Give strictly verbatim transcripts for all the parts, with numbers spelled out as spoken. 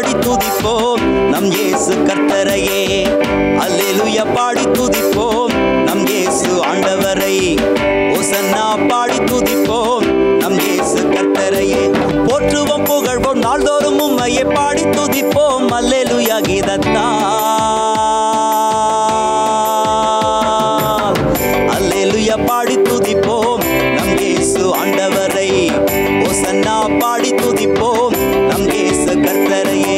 பாடி துதிப்போம் நம் இயேசு கர்த்தரையே. அல்லேலூயா பாடி துதிப்போம் நம் இயேசு ஆண்டவரை. ஓசன்னா பாடி துதிப்போம் நம் இயேசு கர்த்தரையே. போற்றுவோம் புகழ்வோம் நாள்தோறும் உம்மையே பாடி துதிப்போம் அல்லேலூயா கீதத்தால். அல்லேலூயா பாடி துதிப்போம் நம் இயேசு ஆண்டவரை. ஓசன்னா பாடி துதிப்போம் நம் இயேசு கர்த்தரையே.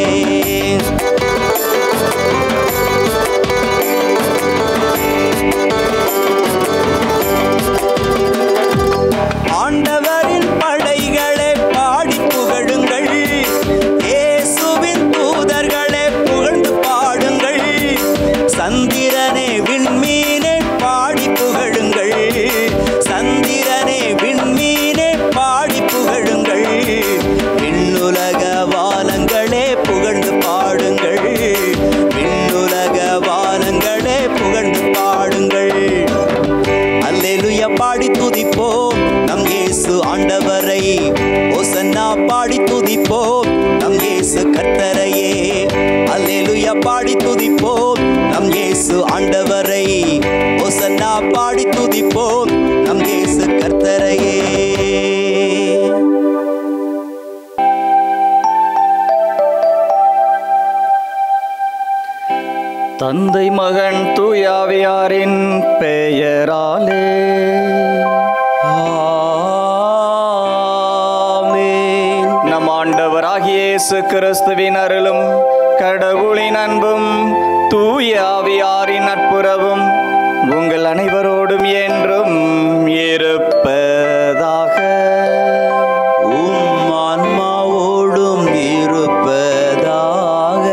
ஆண்டவரின் படைகளே பாடி புகழுங்கள், இயேசுவின் தூதர்களே புகழ்ந்து பாடுங்கள். சந்திரனே விண்மீனே பாடி புகழுங்கள், சந்திரனே விண்மீனே பாடி புகழுங்கள். விண்ணுலக வானங்களே புகழ்ந்து பாடுங்கள், விண்ணுலக வானங்களே புகழ்ந்து பாடுங்கள். அல்லேலூயா பாடி துதிப்போம் நம் இயேசு ஆண்டவரை. ஓசன்னா பாடி துதிப்போம் நம் இயேசு கர்த்தரையே. அல்லேலூயா பாடி துதிப்போம் நம் இயேசு ஆண்டவரை. ஓசன்னா பாடி துதிப்போம் நம் இயேசு கர்த்தரையே. தந்தை மகன் தூயாவியாரின் பெயராலே ஆமென். நம் ஆண்டவராகிய இயேசு கிறிஸ்துவின் அருளும் கடவுளின் அன்பும் தூயாவியாரின் நட்புறவும் உங்கள் அனைவரோடும் என்றும் இருப்பதாக. உம் ஆன்மாவோடும் இருப்பதாக.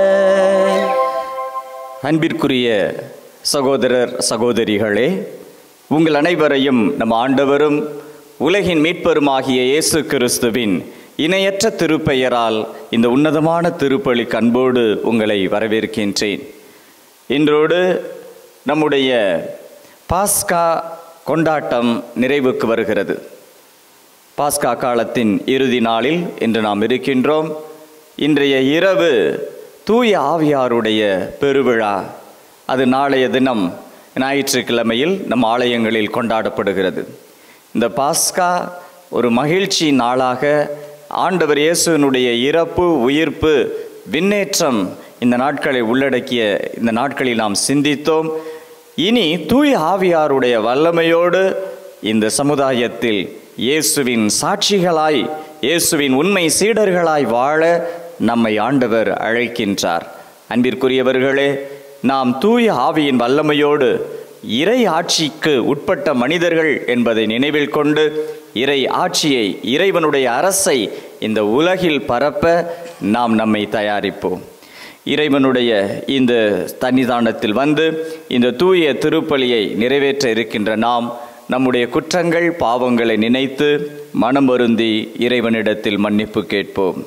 அன்பிற்குரிய சகோதரர் சகோதரிகளே, உங்கள் அனைவரையும் நம் ஆண்டவரும் உலகின் மீட்பருமாகிய இயேசு கிறிஸ்துவின் இணையற்ற திருப்பெயரால் இந்த உன்னதமான திருப்பலிக்கு அன்போடு உங்களை வரவேற்கின்றேன். இன்றோடு நம்முடைய பாஸ்கா கொண்டாட்டம் நிறைவுக்கு வருகிறது. பாஸ்கா காலத்தின் இறுதி நாளில் இன்று நாம் இருக்கின்றோம். இன்றைய இரவு தூய ஆவியாருடைய பெருவிழா. அது நாளைய தினம் ஞாயிற்றுக்கிழமையில் நம் ஆலயங்களில் கொண்டாடப்படுகிறது. இந்த பாஸ்கா ஒரு மகிழ்ச்சி நாளாக ஆண்டவர் இயேசுவினுடைய இறப்பு, உயிர்ப்பு, விண்ணேற்றம் இந்த நாட்களை உள்ளடக்கிய இந்த நாட்களில் நாம் சிந்தித்தோம். இனி தூய ஆவியாருடைய வல்லமையோடு இந்த சமுதாயத்தில் இயேசுவின் சாட்சிகளாய், இயேசுவின் உண்மை சீடர்களாய் வாழ நம்மை ஆண்டவர் அழைக்கின்றார். அன்பிற்குரியவர்களே, நாம் தூய ஆவியின் வல்லமையோடு இறை ஆட்சிக்கு உட்பட்ட மனிதர்கள் என்பதை நினைவில் கொண்டு இறை ஆட்சியை, இறைவனுடைய அரசை இந்த உலகில் பரப்ப நாம் நம்மை தயாரிப்போம். இறைவனுடைய இந்த சன்னிதானத்தில் வந்து இந்த தூய திருப்பலியை நிறைவேற்ற இருக்கின்ற நாம் நம்முடைய குற்றங்கள், பாவங்களை நினைத்து மனம் வருந்தி இறைவனிடத்தில் மன்னிப்பு கேட்போம்.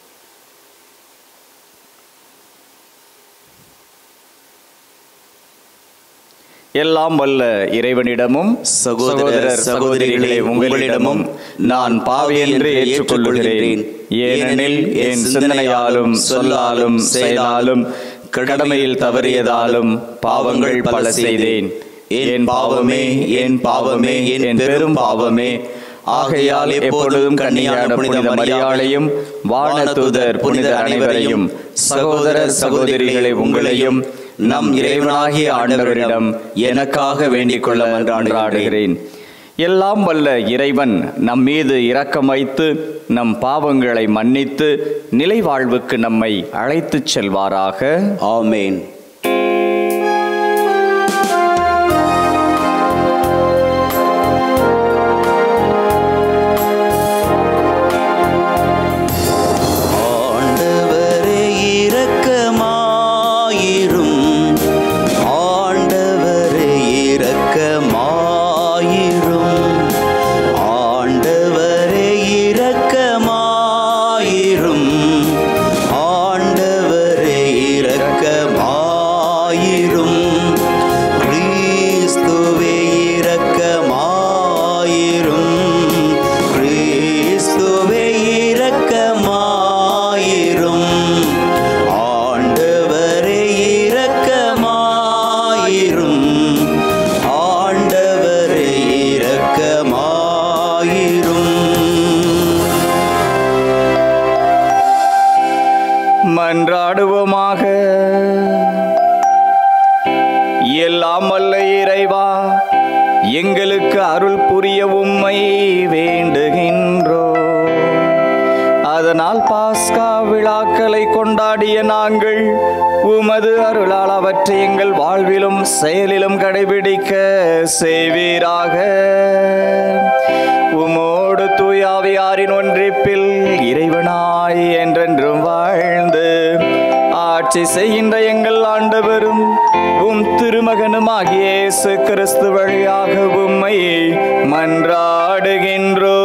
எல்லாம் வல்ல இறைவனிடமும் சகோதர சகோதரிகளே உங்களிடமும் நான் பாவி என்று ஏற்றுக்கொள்கிறேன். ஏனெனில் என் சிந்தனையாலும் சொல்லாலும் செயலாலும் கடமையில் தவறியதாலும் பாவங்கள் பல செய்தேன். என் பாவமே, என் பாவமே, என் பெரும் பாவமே. ஆகையால் எப்பொழுதும் கன்னியான புனித மரியாளையும் வானதூதர் புனித அனைவரையும் சகோதர சகோதரிகளை உங்களையும் நம் இறைவனாகிய ஆண்டவரிடம் எனக்காக வேண்டிக் கொள்ள மன்றாடுகிறேன். எல்லாம் வல்ல இறைவன் நம் மீது இரக்கம் வைத்து நம் பாவங்களை மன்னித்து நிலை வாழ்வுக்கு நம்மை அழைத்துச் செல்வாராக. ஆமென். ஆண்டவரே இரக்கமாயிரும், மன்றாடுவோமாக. எல்லாம் வல்ல இறைவா, எங்களுக்கு அருள் புரிய உம்மை வேண்டுகின்றோ. அதனால் பாஸ்கா விழாக்களை கொண்டாடிய நாங்கள் உமது அருளால் அவற்றை எங்கள் வாழ்விலும் செயலிலும் கடைபிடிக்க செய்வீராக. உமோடு தூயாவியாரின் ஒன்றிப்பில் இறைவனாய் என்றென்றும் வாழ்ந்து ஆட்சி செய்கின்ற எங்கள் ஆண்டவரும் உம் திருமகனுமாகிய இயேசு கிறிஸ்து வழியாக உம்மை மன்றாடுகின்றோம்.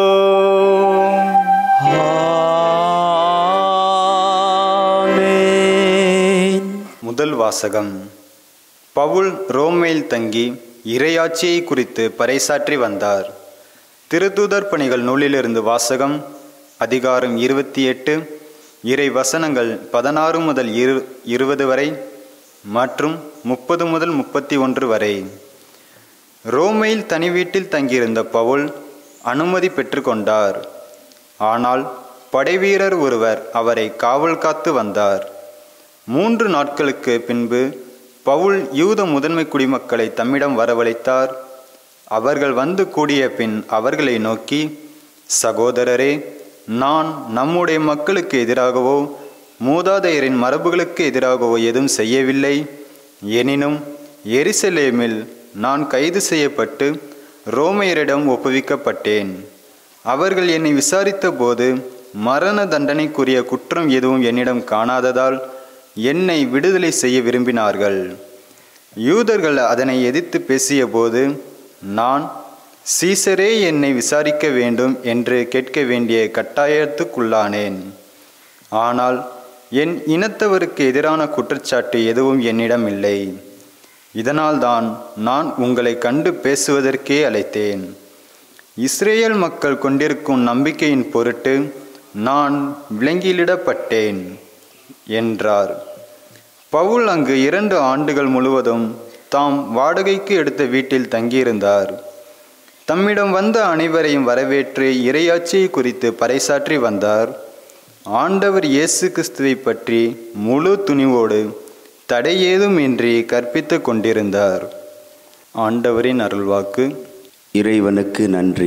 முதல் வாசகம். பவுல் ரோமையில் தங்கி இறையாட்சியை குறித்து பறைசாற்றி வந்தார். திருத்தூதர் பணிகள் நூலிலிருந்து வாசகம். அதிகாரம் இருபத்தி எட்டு, இறை வசனங்கள் பதினாறு முதல் இரு இருபது வரை மற்றும் முப்பது முதல் முப்பத்தி ஒன்று வரை. ரோமையில் தனி வீட்டில் தங்கியிருந்த பவுல் அனுமதி பெற்றுக்கொண்டார். ஆனால் படைவீரர் ஒருவர் அவரை காவல் காத்து வந்தார். மூன்று நாட்களுக்கு பின்பு பவுல் யூத முதன்மை குடிமக்களை தம்மிடம் வரவழைத்தார். அவர்கள் வந்து கூடிய பின் அவர்களை நோக்கி, சகோதரரே, நான் நம்முடைய மக்களுக்கு எதிராகவோ மூதாதையரின் மரபுகளுக்கு எதிராகவோ எதுவும் செய்யவில்லை. எனினும் எருசலேமில் நான் கைது செய்யப்பட்டு ரோமையரிடம் ஒப்புவிக்கப்பட்டேன். அவர்கள் என்னை விசாரித்த போது மரண தண்டனைக்குரிய குற்றம் எதுவும் என்னிடம் காணாததால் என்னை விடுதலை செய்ய விரும்பினார்கள். யூதர்கள் அதனை எதிர்த்து பேசிய போது நான் சீசரே என்னை விசாரிக்க வேண்டும் என்று கேட்க வேண்டிய கட்டாயத்துக்குள்ளானேன். ஆனால் என் இனத்தவருக்கு எதிரான குற்றச்சாட்டு எதுவும் என்னிடம் இல்லை. இதனால்தான் நான் உங்களை கண்டு பேசுவதற்கே அழைத்தேன். இஸ்ரேல் மக்கள் கொண்டிருக்கும் நம்பிக்கையின் பொருட்டு நான் விலங்கிலிடப்பட்டேன் என்றார். பவுல் அங்கு இரண்டு ஆண்டுகள் முழுவதும் தாம் வாடகைக்கு எடுத்த வீட்டில் தங்கியிருந்தார். தம்மிடம் வந்த அனைவரையும் வரவேற்று இறையாட்சியை குறித்து பறைசாற்றி வந்தார். ஆண்டவர் இயேசு கிறிஸ்துவை பற்றி முழு துணிவோடு தடையேதும் இன்றி கற்பித்து கொண்டிருந்தார். ஆண்டவரின் அருள்வாக்கு. இறைவனுக்கு நன்றி.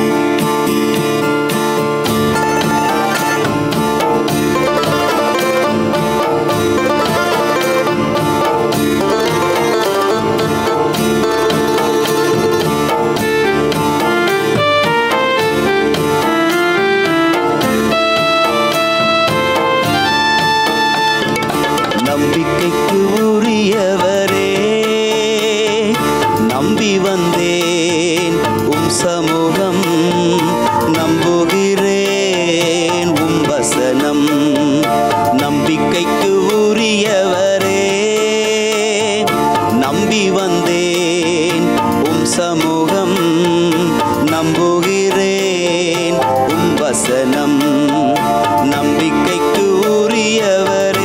நம்பிக்கைக்கு உரியவரே, நம்பி வந்தேன் உம் சமூகம், நம்புகிறேன் உம் வசனம். நம்பிக்கைக்கு உரியவரே, நம்பி வந்தேன் உம் சமூகம், நம்புகிறேன் உம் வசனம். நம்பிக்கைக்கு உரியவரே,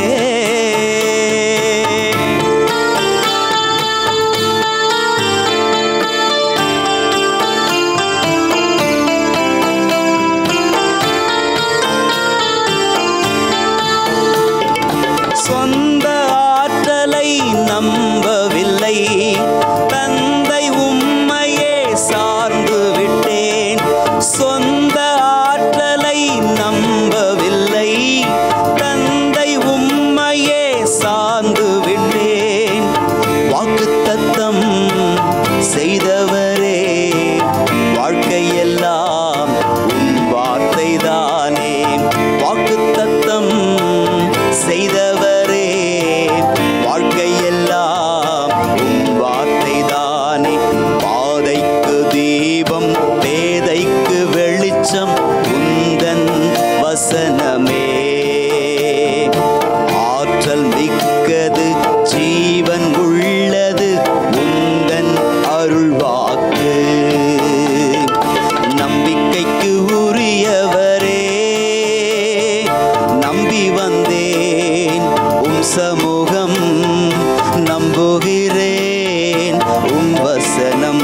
சொந்த ஆற்றலை நம்பவில்லை, தந்தை உம்மையே சார்ந்து விட்டேன். சொந்த ஆற்றலை நம்பவில்லை, தந்தை உம்மையே சார்ந்து விட்டேன். வாக்குத்தத்தம் செய்தவரே, வாழ்க்கையெல்லாம் உம் வார்த்தைதானே. வாக்குத்தத்தம் செய்தவரே, வாழ்க்கையெல்லாம் உம் வார்த்தைதானே. பாதைக்கு தீபம், பேதைக்கு வெளிச்சம், உந்தன் வசனமே. ஆற்றல் மிக்கது, ஜீவன் உள்ளது, உந்தன் அருள்வாக்கு. நம்பிக்கைக்கு உரியவரே, நம்பி வந்தேன் உம் சமூகம், நம்புகிறேன் உம் வசனம்.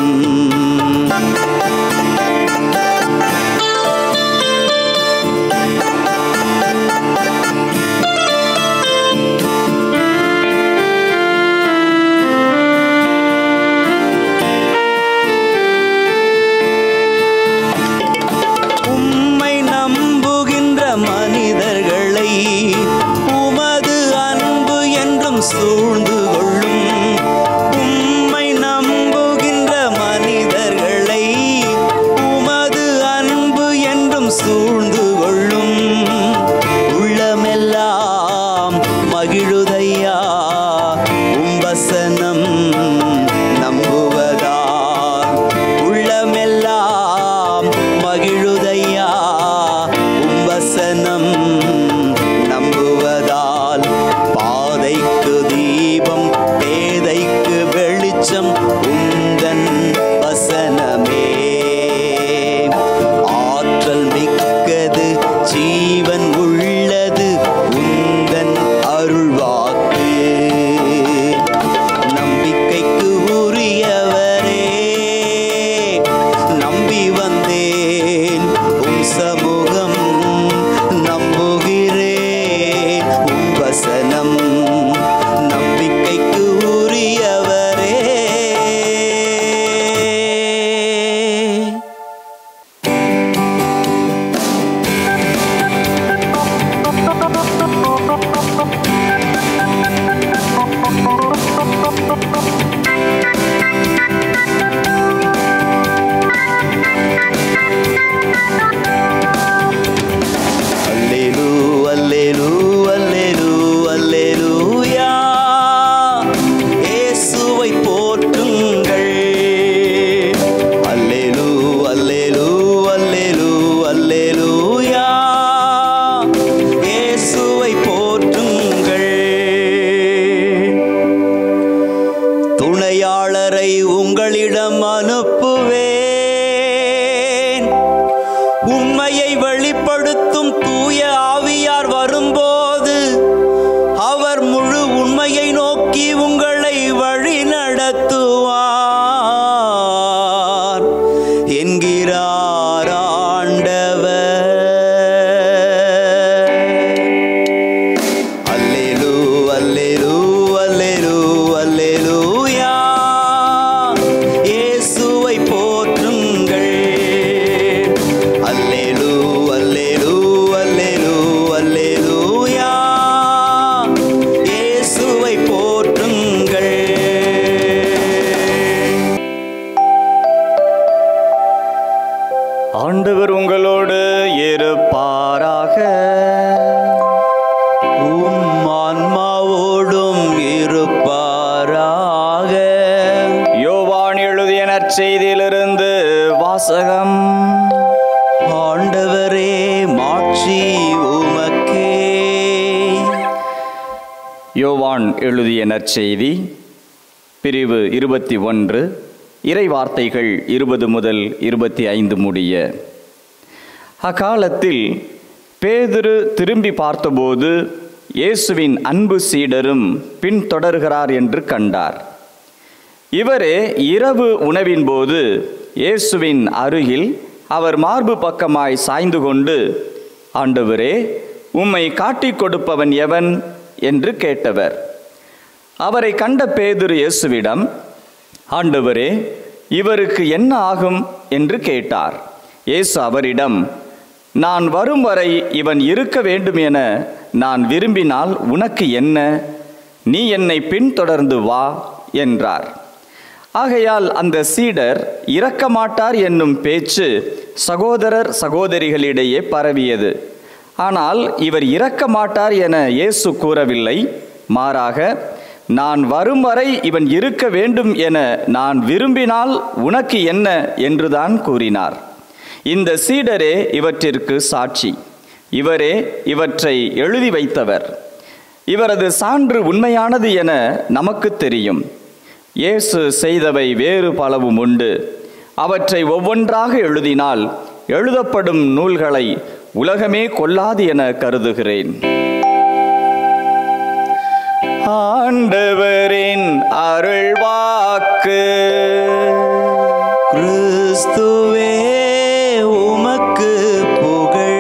சூழ்ந்து கொள்ளும். உம்மை நம்புகின்ற மனிதர்களை உமது அன்பு என்றும் சூழ்ந்து கொள்ளும். உள்ளமெல்லாம் மகிழுதையா உம் வசனம் நம்புவதால். உள்ளமெல்லாம் மகிழுதையா உம் வசனம் நம்புவதால். பாதைக்கு தீபம் பேதைக்கு வெளிச்சம் உந்தன் வசனமே. ஆற்றல் மிக்கது ஜீவன் உள்ளது உந்தன் அருள்வாக்கு. நம்பிக்கைக்கு உரியவரே நம்பி வந்தேன் உம் சமூகம். நம்புகிறேன் உம் வசனம். நம்பிக்கைக்கு உரியவரே. அல்லேலூ அல்லேலூ அல்லேலூ அல்லேலூயா. இயேசுவை போற்றுங்கள். அல்லேலூ அல்லேலூ அல்லேலூ அல்லேலூயா. இயேசுவை போற்றுங்கள். துணையாளரை உங்களிடம் அனுப்புவேன். உண்மையை வெளிப்படுத்தும் தூய ஆவியார் வரும்போது அவர் முழு உண்மையை நோக்கி உங்களை வழி நடத்துவார் என்கிறார் ஆண்டவர். அல்லேலூ அல்லேலூ அல்லேலூ அல்லேலூயா. இயேசுவை போற்றுங்கள். அல்லேலூ அல்லேலூ அல்லேலூ அல்லேலூயா. இயேசுவை போற்றுங்கள். ஆண்டவர் உங்களோடு இருப்பாராக. உம் ஆன்மாவோடும் இருப்பாராக. யோவான் எழுதிய நற்செய்தியிலிருந்து வாசகம். ஆண்டவரே மாட்சி உமக்கே. யோவான் எழுதிய நற்செய்தி பிரிவு இருபத்தி ஒன்று, இறை வார்த்தைகள் இருபது முதல் இருபத்தி ஐந்து முடிய. அக்காலத்தில் பேதுரு திரும்பி பார்த்தபோது இயேசுவின் அன்பு சீடரும் பின்தொடர்கிறார் என்று கண்டார். இவரே இரவு உணவின் போது இயேசுவின் அருகில் அவர் மார்பு பக்கமாய் சாய்ந்து கொண்டு, ஆண்டவரே, உம்மை காட்டிக் கொடுப்பவன் எவன் என்று கேட்டவர். அவரை கண்ட பேதுரு இயேசுவிடம், ஆண்டவரே, இவருக்கு என்ன ஆகும் என்று கேட்டார். இயேசு அவரிடம், நான் வரும் வரை இவன் இருக்க வேண்டும் என நான் விரும்பினால் உனக்கு என்ன? நீ என்னை பின்தொடர்ந்து வா என்றார். ஆகையால் அந்த சீடர் இறக்க மாட்டார் என்னும் பேச்சு சகோதரர் சகோதரிகளிடையே பரவியது. ஆனால் இவர் இறக்க மாட்டார் என இயேசு கூறவில்லை. மாறாக, நான் வரும் வரை இவன் இருக்க வேண்டும் என நான் விரும்பினால் உனக்கு என்ன என்றுதான் கூறினார். இந்த சீடரே இவற்றிற்கு சாட்சி. இவரே இவற்றை எழுதி வைத்தவர். இவரது சான்று உண்மையானது என நமக்கு தெரியும். இயேசு செய்தவை வேறு பலவும் உண்டு. அவற்றை ஒவ்வொன்றாக எழுதினால் எழுதப்படும் நூல்களை உலகமே கொள்ளாது என கருதுகிறேன். ஆண்டவரின் அருள்வாக்கு. கிறிஸ்துவே உமக்கு புகழ்.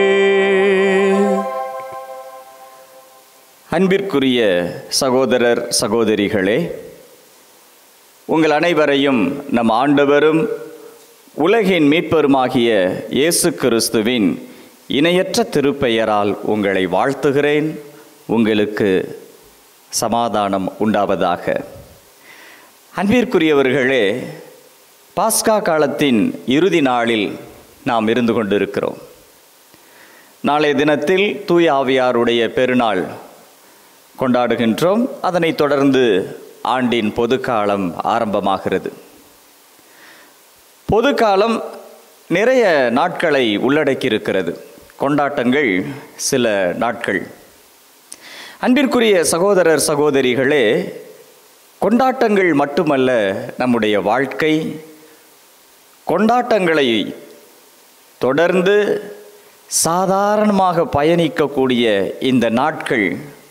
அன்பிற்குரிய சகோதரர் சகோதரிகளே, உங்கள் அனைவரையும் நம் ஆண்டவரும் உலகின் மீட்பருமாகிய இயேசு கிறிஸ்துவின் இணையற்ற திருப்பெயரால் உங்களை வாழ்த்துகிறேன். உங்களுக்கு சமாதானம் உண்டாவதாக. அன்பிற்குரியவர்களே, பாஸ்கா காலத்தின் இறுதி நாளில் நாம் இருந்து கொண்டிருக்கிறோம். நாளைய தினத்தில் தூய ஆவியாருடைய பெருநாள் கொண்டாடுகின்றோம். அதனைத் தொடர்ந்து ஆண்டின் பொதுக்காலம் ஆரம்பமாகிறது. பொதுக்காலம் நிறைய நாட்களை உள்ளடக்கியிருக்கிறது. கொண்டாட்டங்கள் சில நாட்கள். அன்பிற்குரிய சகோதரர் சகோதரிகளே, கொண்டாட்டங்கள் மட்டுமல்ல நம்முடைய வாழ்க்கை. கொண்டாட்டங்களை தொடர்ந்து சாதாரணமாக பயணிக்கக்கூடிய இந்த நாட்கள்,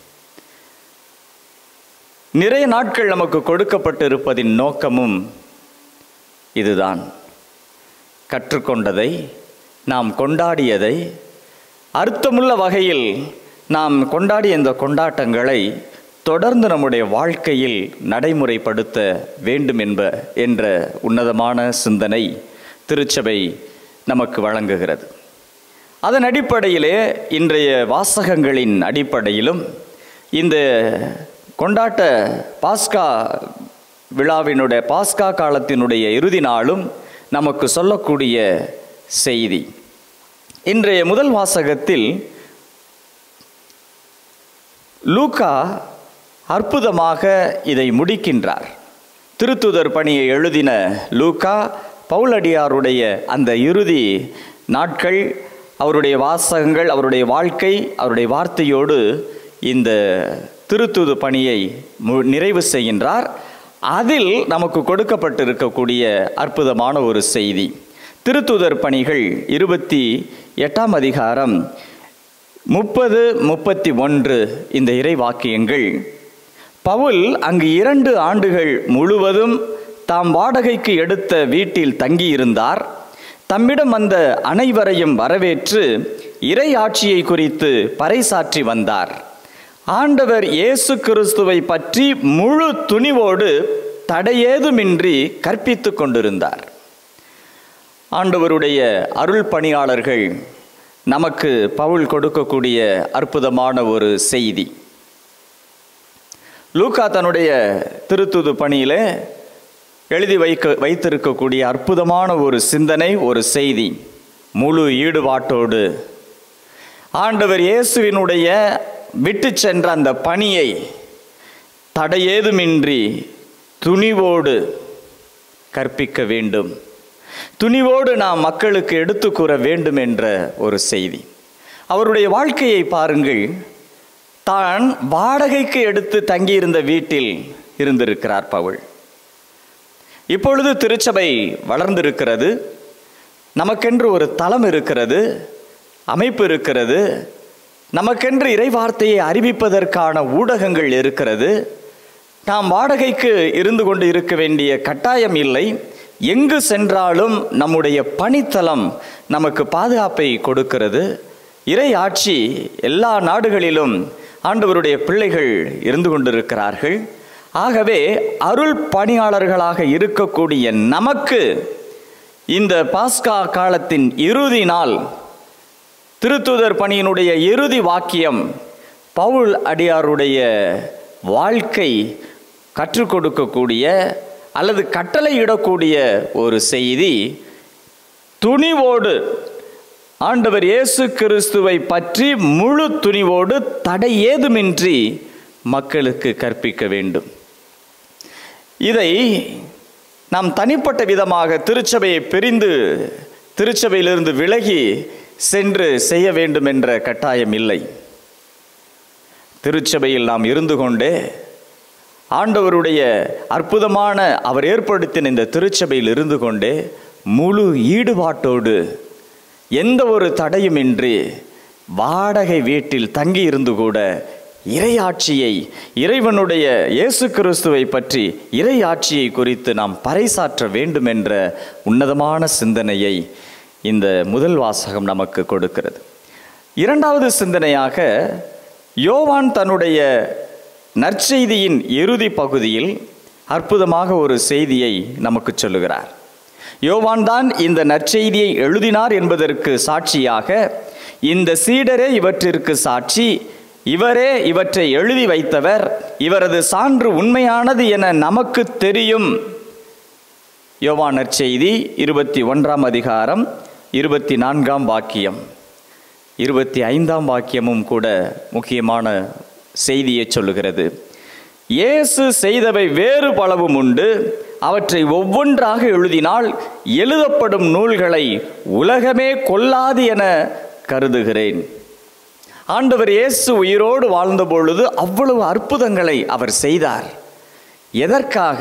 நிறைய நாட்கள் நமக்கு கொடுக்கப்பட்டிருப்பதின் நோக்கமும் இதுதான். கற்றுக்கொண்டதை, நாம் கொண்டாடியதை, அர்த்தமுள்ள வகையில் நாம் கொண்டாடிய இந்த கொண்டாட்டங்களை தொடர்ந்து நம்முடைய வாழ்க்கையில் நடைமுறைப்படுத்த வேண்டும் என்ப என்ற உன்னதமான சிந்தனை திருச்சபை நமக்கு வழங்குகிறது. அதன் அடிப்படையிலே இன்றைய வாசகங்களின் அடிப்படையிலும் இந்த கொண்டாட்ட பாஸ்கா விழாவினுடைய பாஸ்கா காலத்தினுடைய இறுதி நாளும் நமக்கு சொல்லக்கூடிய செய்தி. இன்றைய முதல் வாசகத்தில் லூக்கா அற்புதமாக இதை முடிக்கின்றார். திருத்துதர் பணியை எழுதின லூக்கா பவுலடியாருடைய அந்த இறுதி நாட்கள், அவருடைய வாசகங்கள், அவருடைய வாழ்க்கை, அவருடைய வார்த்தையோடு இந்த திருத்துது பணியை நிறைவு செய்கின்றார். அதில் நமக்கு கொடுக்கப்பட்டிருக்கக்கூடிய அற்புதமான ஒரு செய்தி. திருத்துதர் பணிகள் இருபத்தி எட்டாம் அதிகாரம் முப்பது முப்பத்தி ஒன்று இந்த இறை வாக்கியங்கள். பவுல் அங்கு இரண்டு ஆண்டுகள் முழுவதும் தாம் வாடகைக்கு எடுத்த வீட்டில் தங்கியிருந்தார். தம்மிடம் வந்த அனைவரையும் வரவேற்று இறை ஆட்சியை குறித்து பறைசாற்றி வந்தார். ஆண்டவர் இயேசு கிறிஸ்துவை பற்றி முழு துணிவோடு தடையேதுமின்றி கற்பித்து கொண்டிருந்தார். ஆண்டவருடைய அருள் பணியாளர்கள் நமக்கு பவுல் கொடுக்கக்கூடிய அற்புதமான ஒரு செய்தி. லூக்கா தன்னுடைய திருத்துது பணியிலே எழுதி வைக்க வைத்திருக்கக்கூடிய அற்புதமான ஒரு சிந்தனை, ஒரு செய்தி. முழு ஈடுபாட்டோடு ஆண்டவர் இயேசுவினுடைய விட்டு சென்ற அந்த பணியை தடையேதுமின்றி துணிவோடு கற்பிக்க வேண்டும், துணிவோடு நாம் மக்களுக்கு எடுத்து கூற வேண்டும் என்ற ஒரு செய்தி. அவருடைய வாழ்க்கையை பாருங்கள். தான் வாடகைக்கு எடுத்து தங்கியிருந்த வீட்டில் இருந்திருக்கிறார் பவுல். இப்பொழுது திருச்சபை வளர்ந்திருக்கிறது. நமக்கென்று ஒரு தளம் இருக்கிறது, அமைப்பு இருக்கிறது. நமக்கென்று இறைவார்த்தையை அறிவிப்பதற்கான ஊடகங்கள் இருக்கிறது. நாம் வாடகைக்கு இருந்து கொண்டு இருக்க வேண்டிய கட்டாயம் இல்லை. எங்கு சென்றாலும் நம்முடைய பணித்தலம் நமக்கு பாதுகாப்பை கொடுக்கிறது. இறை ஆட்சி எல்லா நாடுகளிலும் ஆண்டவருடைய பிள்ளைகள் இருந்து கொண்டிருக்கிறார்கள். ஆகவே அருள் பணியாளர்களாக இருக்கக்கூடிய நமக்கு இந்த பாஸ்கா காலத்தின் இறுதி நாள், திருத்துதர் பணியினுடைய இறுதி வாக்கியம், பவுல் அடியாருடைய வாழ்க்கை கற்றுக் கொடுக்கக்கூடிய அல்லது கட்டளையிடக்கூடிய ஒரு செய்தி. துணிவோடு ஆண்டவர் இயேசு கிறிஸ்துவை பற்றி முழு துணிவோடு தடை ஏதுமின்றி மக்களுக்கு கற்பிக்க வேண்டும். இதை நாம் தனிப்பட்ட விதமாக திருச்சபையை பிரிந்து திருச்சபையிலிருந்து விலகி சென்று செய்ய வேண்டும் என்ற கட்டாயம் இல்லை. திருச்சபையில் நாம் இருந்து கொண்டே ஆண்டவருடைய அற்புதமான அவர் ஏற்படுத்தின இந்த திருச்சபையில் இருந்து கொண்டே முழு ஈடுபாட்டோடு எந்த ஒரு தடையுமின்றி வாடகை வீட்டில் தங்கி இருந்து கூட இறையாட்சியை, இறைவனுடைய இயேசு கிறிஸ்துவை பற்றி இறையாட்சியை குறித்து நாம் பறைசாற்ற வேண்டும் என்ற உன்னதமான சிந்தனையை இந்த முதல் வாசகம் நமக்கு கொடுக்கிறது. இரண்டாவது சிந்தனையாக யோவான் தன்னுடைய நற்செய்தியின் இறுதி பகுதியில் அற்புதமாக ஒரு செய்தியை நமக்கு சொல்லுகிறார். யோவான் தான் இந்த நற்செய்தியை எழுதினார் என்பதற்கு சாட்சியாக இந்த சீடரே இவற்றிற்கு சாட்சி, இவரே இவற்றை எழுதி வைத்தவர், இவரது சான்று உண்மையானது என நமக்கு தெரியும். யோவான் நற்செய்தி இருபத்தி ஒன்றாம் அதிகாரம் இருபத்தி நான்காம் வாக்கியம். இருபத்தி ஐந்தாம் வாக்கியமும் கூட முக்கியமான செய்தியை சொல்லுகிறது. இயேசு செய்தவை வேறு பலவும் உண்டு, அவற்றை ஒவ்வொன்றாக எழுதினால் எழுதப்படும் நூல்களை உலகமே கொள்ளாது என கருதுகிறேன். ஆண்டவர் இயேசு உயிரோடு வாழ்ந்த பொழுது அவ்வளவு அற்புதங்களை அவர் செய்தார். எதற்காக?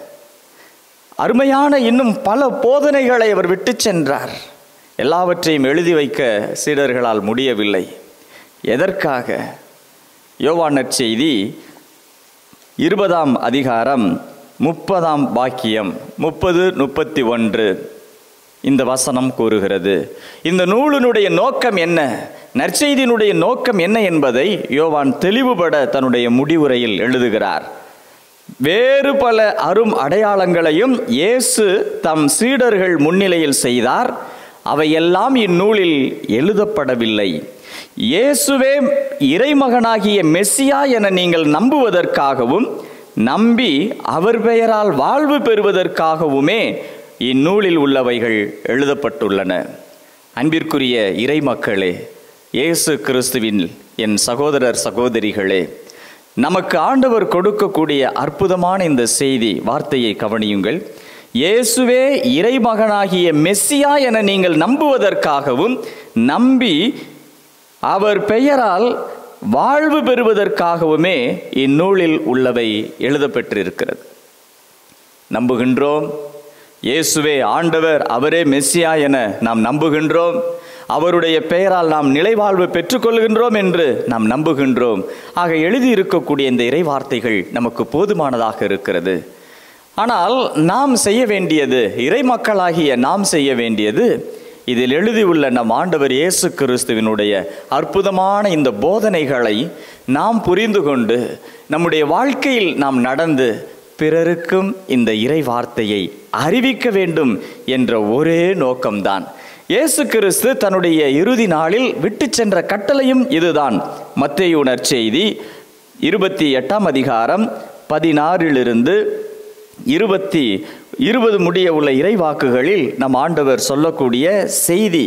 அருமையான இன்னும் பல போதனைகளை அவர் விட்டு சென்றார். எல்லாவற்றையும் எழுதி வைக்க சீடர்களால் முடியவில்லை. எதற்காக? யோவான் நற்செய்தி இருபதாம் அதிகாரம் முப்பதாம் வாக்கியம், முப்பது முப்பத்தி ஒன்று இந்த வசனம் கூறுகிறது. இந்த நூலினுடைய நோக்கம் என்ன, நற்செய்தியினுடைய நோக்கம் என்ன என்பதை யோவான் தெளிவுபட தன்னுடைய முடிவுரையில் எழுதுகிறார். வேறு பல அரும் அடையாளங்களையும் இயேசு தம் சீடர்கள் முன்னிலையில் செய்தார். அவையெல்லாம் இந்நூலில் எழுதப்படவில்லை. இயேசுவே இறைமகனாகிய மெசியா என நீங்கள் நம்புவதற்காகவும் நம்பி அவர் பெயரால் வாழ்வு பெறுவதற்காகவுமே இந்நூலில் உள்ளவைகள் எழுதப்பட்டுள்ளன. அன்பிற்குரிய இறை மக்களே, இயேசு கிறிஸ்துவின் என் சகோதரர் சகோதரிகளே, நமக்கு ஆண்டவர் கொடுக்கக்கூடிய அற்புதமான இந்த செய்தி வார்த்தையை கவனியுங்கள். இயேசுவே இறைமகனாகிய மெசியா என நீங்கள் நம்புவதற்காகவும் நம்பி அவர் பெயரால் வாழ்வு பெறுவதற்காகவுமே இந்நூலில் உள்ளவை எழுதப்பட்டிருக்கிறது. நம்புகின்றோம். இயேசுவே ஆண்டவர், அவரே மெசியா என நாம் நம்புகின்றோம். அவருடைய பெயரால் நாம் நிலைவாழ்வு பெற்றுக்கொள்கின்றோம் என்று நாம் நம்புகின்றோம். ஆக எழுதியிருக்கக்கூடிய இந்த இறை வார்த்தைகள் நமக்கு போதுமானதாக இருக்கிறது. ஆனால் நாம் செய்ய வேண்டியது, இறை மக்களாகிய நாம் செய்ய வேண்டியது, இதில் எழுதியுள்ள நம் ஆண்டவர் இயேசு கிறிஸ்துவினுடைய அற்புதமான இந்த போதனைகளை நாம் புரிந்து கொண்டு நம்முடைய வாழ்க்கையில் நாம் நடந்து பிறருக்கும் இந்த இறை வார்த்தையை அறிவிக்க வேண்டும் என்ற ஒரே நோக்கம்தான். இயேசு கிறிஸ்து தன்னுடைய இறுதி நாளில் விட்டு சென்ற கட்டளையும் இதுதான். மத்தேயு நற்செய்தி இருபத்தி எட்டாம் அதிகாரம் பதினாறிலிருந்து இருபத்தி இருபது முடிய உள்ள இறைவாக்குகளில் நம் ஆண்டவர் சொல்லக்கூடிய செய்தி.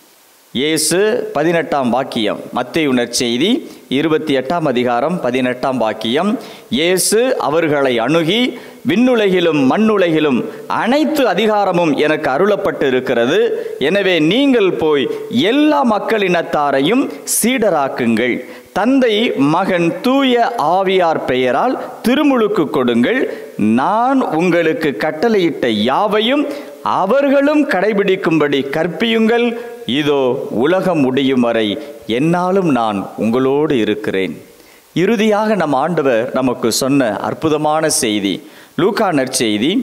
இயேசு பதினெட்டாம் வாக்கியம், மத்தேயு நற்செய்தி இருபத்தி எட்டாம் அதிகாரம் பதினெட்டாம் வாக்கியம். இயேசு அவர்களை அணுகி, விண்ணுலகிலும் மண்ணுலகிலும் அனைத்து அதிகாரமும் எனக்கு அருளப்பட்டு இருக்கிறது. எனவே நீங்கள் போய் எல்லா மக்களினத்தாரையும் சீடராக்குங்கள். தந்தை மகன் தூய ஆவியார் பெயரால் திருமுழுக்கு கொடுங்கள். நான் உங்களுக்கு கட்டளையிட்ட யாவையும் அவர்களும் கடைபிடிக்கும்படி கற்பியுங்கள். இதோ உலகம் முடியும் வரை என்னாலும் நான் உங்களோடு இருக்கிறேன். இறுதியாக நம் ஆண்டவர் நமக்கு சொன்ன அற்புதமான செய்தி லூக்கா நற்செய்தி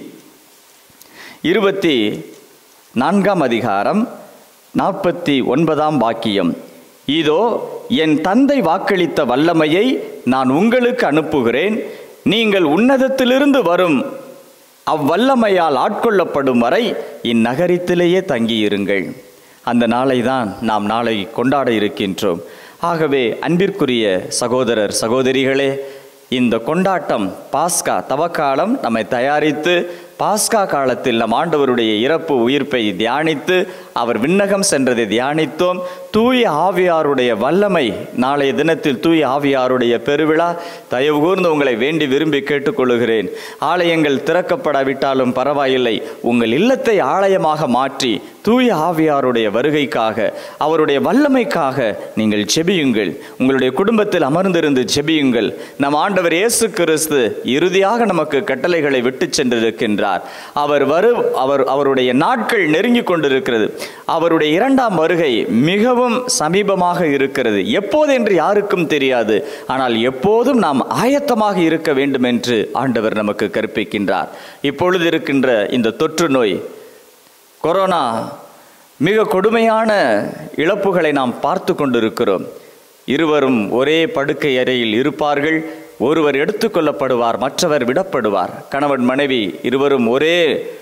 இருபத்தி நான்காம் அதிகாரம் நாற்பத்தி ஒன்பதாம் வாக்கியம். இதோ என் தந்தை வாக்களித்த வல்லமையை நான் உங்களுக்கு அனுப்புகிறேன். நீங்கள் உன்னதத்திலிருந்து வரும் அவ்வல்லமையால் ஆட்கொள்ளப்படும் வரை இந்நகரத்திலேயே தங்கியிருங்கள். அந்த நாளை தான் நாம் நாளை கொண்டாட இருக்கின்றோம். ஆகவே அன்பிற்குரிய சகோதரர் சகோதரிகளே, இந்த கொண்டாட்டம் பாஸ்கா தவக்காலம் நம்மை தயாரித்து பாஸ்கா காலத்தில் நம் ஆண்டவருடைய இறப்பு உயிர்ப்பை தியானித்து அவர் விண்ணகம் சென்றதை தியானித்தோம். தூய ஆவியாருடைய வல்லமை, நாளைய தினத்தில் தூய ஆவியாருடைய பெருவிழா. தயவு கூர்ந்து உங்களை வேண்டி விரும்பி கேட்டுக்கொள்கிறேன். ஆலயங்கள் திறக்கப்படாவிட்டாலும் பரவாயில்லை, உங்கள் இல்லத்தை ஆலயமாக மாற்றி தூய ஆவியாருடைய வருகைக்காக, அவருடைய வல்லமைக்காக நீங்கள் ஜெபியுங்கள். உங்களுடைய குடும்பத்தில் அமர்ந்திருந்து ஜெபியுங்கள். நம் ஆண்டவர் இயேசு கிறிஸ்து இறுதியாக நமக்கு கட்டளைகளை விட்டு சென்றிருக்கின்றார். அவர் வரு அவர் அவருடைய நாட்கள் நெருங்கி கொண்டிருக்கிறது. அவருடைய இரண்டாம் வருகை மிகவும் சமீபமாக இருக்கிறது. எப்போது என்று யாருக்கும் தெரியாது. ஆனால் எப்போதும் நாம் ஆயத்தமாக இருக்க வேண்டும் என்று ஆண்டவர் நமக்கு கற்பிக்கின்றார். இப்பொழுது இருக்கின்ற இந்த தொற்று நோய் கொரோனா மிக கொடுமையான இழப்புகளை நாம் பார்த்து கொண்டிருக்கிறோம். இருவரும் ஒரே படுக்கை அறையில் இருப்பார்கள். ஒருவர் எடுத்துக்கொள்ளப்படுவார், மற்றவர் விடப்படுவார். கணவன் மனைவி இருவரும் ஒரே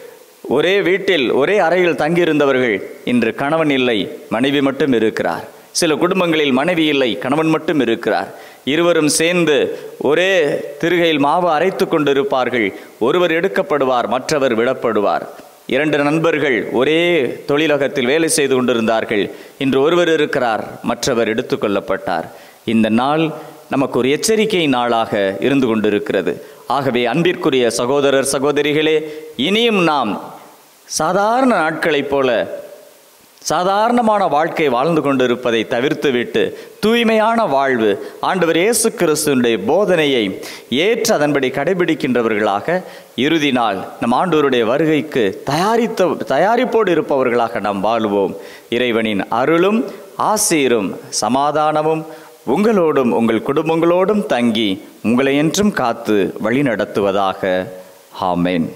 ஒரே வீட்டில் ஒரே அறையில் தங்கியிருந்தவர்கள் இன்று கணவன் இல்லை, மனைவி மட்டும் இருக்கிறார். சில குடும்பங்களில் மனைவி இல்லை, கணவன் மட்டும் இருக்கிறார். இருவரும் சேர்ந்து ஒரே திருகையில் மாவு அரைத்து கொண்டிருப்பார்கள். ஒருவர் எடுக்கப்படுவார், மற்றவர் விடப்படுவார். இரண்டு நண்பர்கள் ஒரே தொழிலகத்தில் வேலை செய்து கொண்டிருந்தார்கள். இன்று ஒருவர் இருக்கிறார், மற்றவர் எடுத்துக்கொள்ளப்பட்டார். இந்த நாள் நமக்கு ஒரு எச்சரிக்கை நாளாக இருந்து கொண்டிருக்கிறது. ஆகவே அன்பிற்குரிய சகோதரர் சகோதரிகளே, இனியும் நாம் சாதாரண நாட்களைப் போல சாதாரணமான வாழ்க்கை வாழ்ந்து கொண்டிருப்பதை தவிர்த்துவிட்டு தூய்மையான வாழ்வு, ஆண்டவர் இயேசு கிறிஸ்துவினுடைய போதனையை ஏற்று அதன்படி கடைபிடிக்கின்றவர்களாக இறுதி நாள் நம் ஆண்டவருடைய வருகைக்கு தயாரித்த தயாரிப்போடு இருப்பவர்களாக நாம் வாழ்வோம். இறைவனின் அருளும் ஆசீரும் சமாதானமும் உங்களோடும் உங்கள் குடும்பங்களோடும் தங்கி உங்களை என்றும் காத்து வழி நடத்துவதாக. ஆமென்.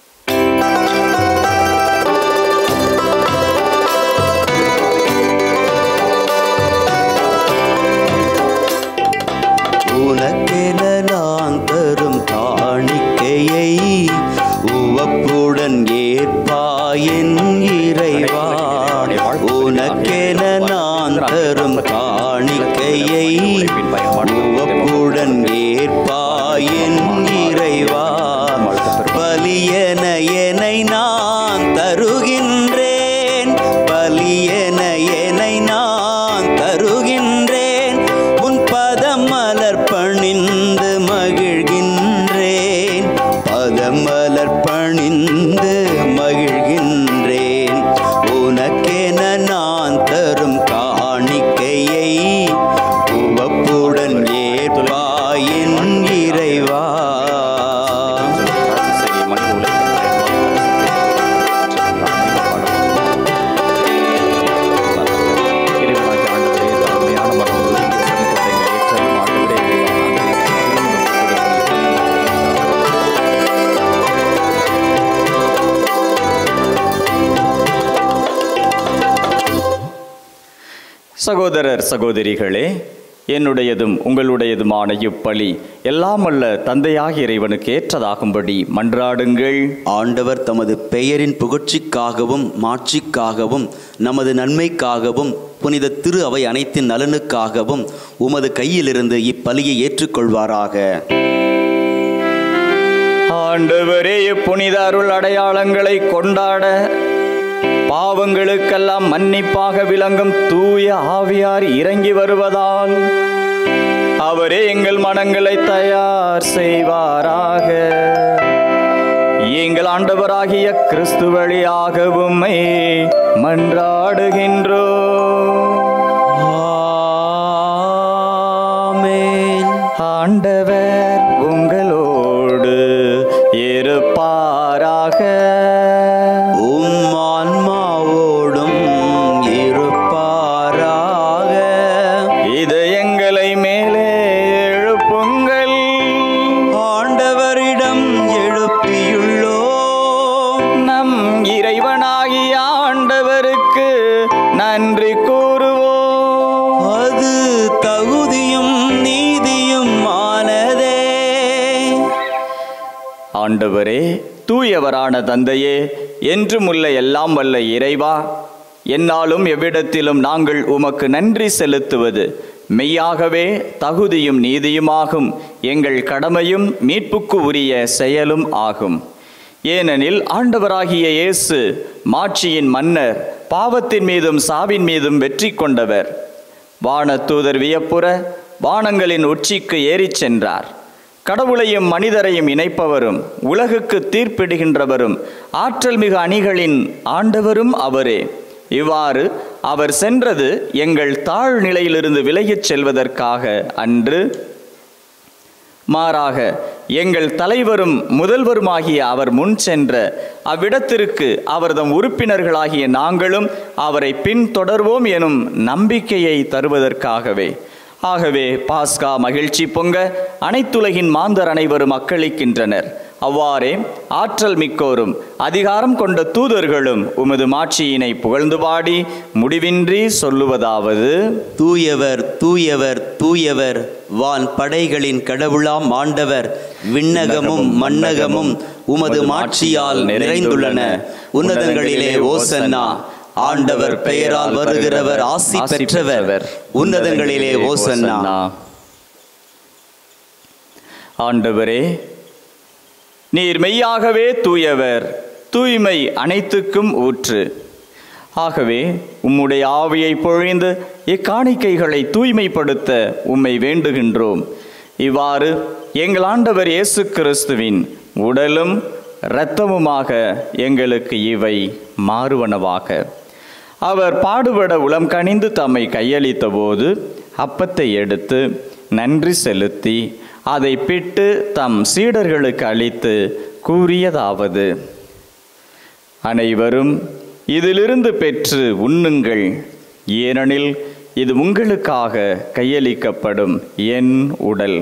உனக்கென நான் தரும் காணிக்கையை உவப்புடன் ஏற்பாயின் இறைவா. உனக்கென நான் தரும் காணிக்கையை உவப்புடன் ஏற்பாயின் இறைவா. பலியென என்னை நான் தருகின்றேன், பலியென என்னை நான் தருகின்றேன். உன் பதம் மலர் பணிந்து மகிழ்கின்றேன், பதம் மலர் பணிந்து மகிழ்கின்றேன். உனக்கென நான் தரும் காணிக்கையை உவப்புடன் ஏற்பாயின் இறைவா. சகோதரர் சகோதரிகளே, என்னுடையதும் உங்களுடையதுமான இப்பலி எல்லாம் அல்ல தந்தையாகிய இறைவனுக்கு ஏற்றதாகும்படி மன்றாடுங்கள். ஆண்டவர் தமது பெயரின் புகழ்ச்சிக்காகவும் மாட்சிக்காகவும் நமது நன்மைக்காகவும் புனித திரு அவை அனைத்தின் நலனுக்காகவும் உமது கையிலிருந்து இப்பலியை ஏற்றுக்கொள்வாராக. ஆண்டவரே, புனித அருள் அடையாளங்களை கொண்டாட பாவங்களுக்கெல்லாம் மன்னிப்பாக விளங்கும் தூய ஆவியார் இறங்கி வருவதால் அவரே எங்கள் மனங்களை தயார் செய்வாராக. எங்கள் ஆண்டவராகிய கிறிஸ்து வழியாக உம்மை மன்றாடுகின்றோம். ஆமென். ஆண்டவர் உங்களோடு இருப்பாராக. உம் ஆன்மாவோடும் இருப்பாராக. இதயங்களை மேலே எழுப்புங்கள். ஆண்டவரிடம் எழுப்பியுள்ளோம். நம் இறைவனாகிய ஆண்டவருக்கு நன்றி கூறுவோம். அது தகுதியும் நீதியும் ஆனதே. ஆண்டவரே, தூயவரான தந்தையே, என்றும் உள்ள எல்லாம் வல்ல இறைவா, என்னாலும் எவ்விடத்திலும் நாங்கள் உமக்கு நன்றி செலுத்துவது மெய்யாகவே தகுதியும் நீதியுமாகும், எங்கள் கடமையும் மீட்புக்கு உரிய செயலும் ஆகும். ஏனெனில் ஆண்டவராகிய இயேசு மாட்சியின் மன்னர், பாவத்தின் மீதும் சாவின் மீதும் வெற்றி கொண்டவர். வானதூதர் வியப்புற வானங்களின் உச்சிக்கு ஏறிச் சென்றார். கடவுளையும் மனிதரையும் இணைப்பவரும் உலகுக்கு தீர்ப்பிடுகின்றவரும் ஆற்றல் மிகு அணிகளின் ஆண்டவரும் அவரே. இவ்வாறு அவர் சென்றது எங்கள் தாழ்நிலையிலிருந்து விலகிச் செல்வதற்காக அன்று, மாறாக எங்கள் தலைவரும் முதல்வருமாகிய அவர் முன் சென்ற அவ்விடத்திற்கு அவர்தம் உறுப்பினர்களாகிய நாங்களும் அவரை பின்தொடர்வோம் எனும் நம்பிக்கையை தருவதற்காகவே. ஆகவே பாஸ்கா மகிழ்ச்சி பொங்க அனைத்துலகின் மாந்தர் அனைவரும் அக்களிக்கின்றனர். அவ்வாறே ஆற்றல் மிக்கோரும் அதிகாரம் கொண்ட தூதர்களும் உமது மாட்சியினை புகழ்ந்து பாடி முடிவின்றி சொல்லுவதாவது: தூயவர் தூயவர் தூயவர், வான் படைகளின் கடவுளாம் ஆண்டவர். விண்ணகமும் மண்ணகமும் உமது மாட்சியால் நிறைந்துள்ளன. உன்னதங்களிலே ஓசன்னா. ஆண்டவர் பெயரால் வருகிறவர் ஆசி பெற்றவர். உன்னதங்களிலே ஓசன்னா. ஆண்டவரே, நீர் மெய்யாகவே தூயவர், தூய்மை அனைத்துக்கும் ஊற்று. ஆகவே உம்முடைய ஆவியை பொழிந்து இக்காணிக்கைகளை தூய்மைப்படுத்த உம்மை வேண்டுகின்றோம். இவ்வாறு எங்கள் ஆண்டவர் இயேசு கிறிஸ்துவின் உடலும் இரத்தமுமாக எங்களுக்கு இவை மாறுவனவாக. அவர் பாடுபட உளம் கனிந்து தம்மை கையளித்த போது அப்பத்தை எடுத்து நன்றி செலுத்தி அதை பிட்டு தம் சீடர்களுக்கு அளித்து கூறியதாவது: அனைவரும் இதிலிருந்து பெற்று உண்ணுங்கள், ஏனெனில் இது உங்களுக்காக கையளிக்கப்படும் என் உடல்.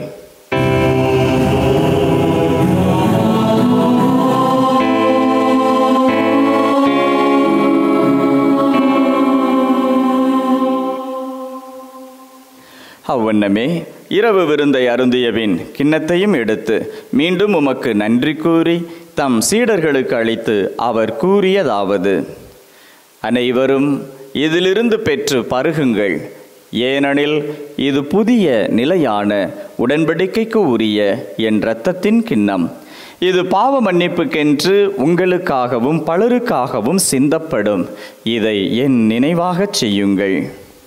அவ்வண்ணமே இரவு விருந்தை அருந்தியபின் கிண்ணத்தையும் எடுத்து மீண்டும் உமக்கு நன்றி கூறி தம் சீடர்களுக்கு அளித்து அவர் கூறியதாவது: அனைவரும் இதிலிருந்து பெற்று பருகுங்கள், ஏனெனில் இது புதிய நிலையான உடன்படிக்கைக்கு உரிய என் இரத்தத்தின் கிண்ணம். இது பாவ மன்னிப்புக்கென்று உங்களுக்காகவும் பலருக்காகவும் சிந்தப்படும். இதை என் நினைவாகச் செய்யுங்கள்.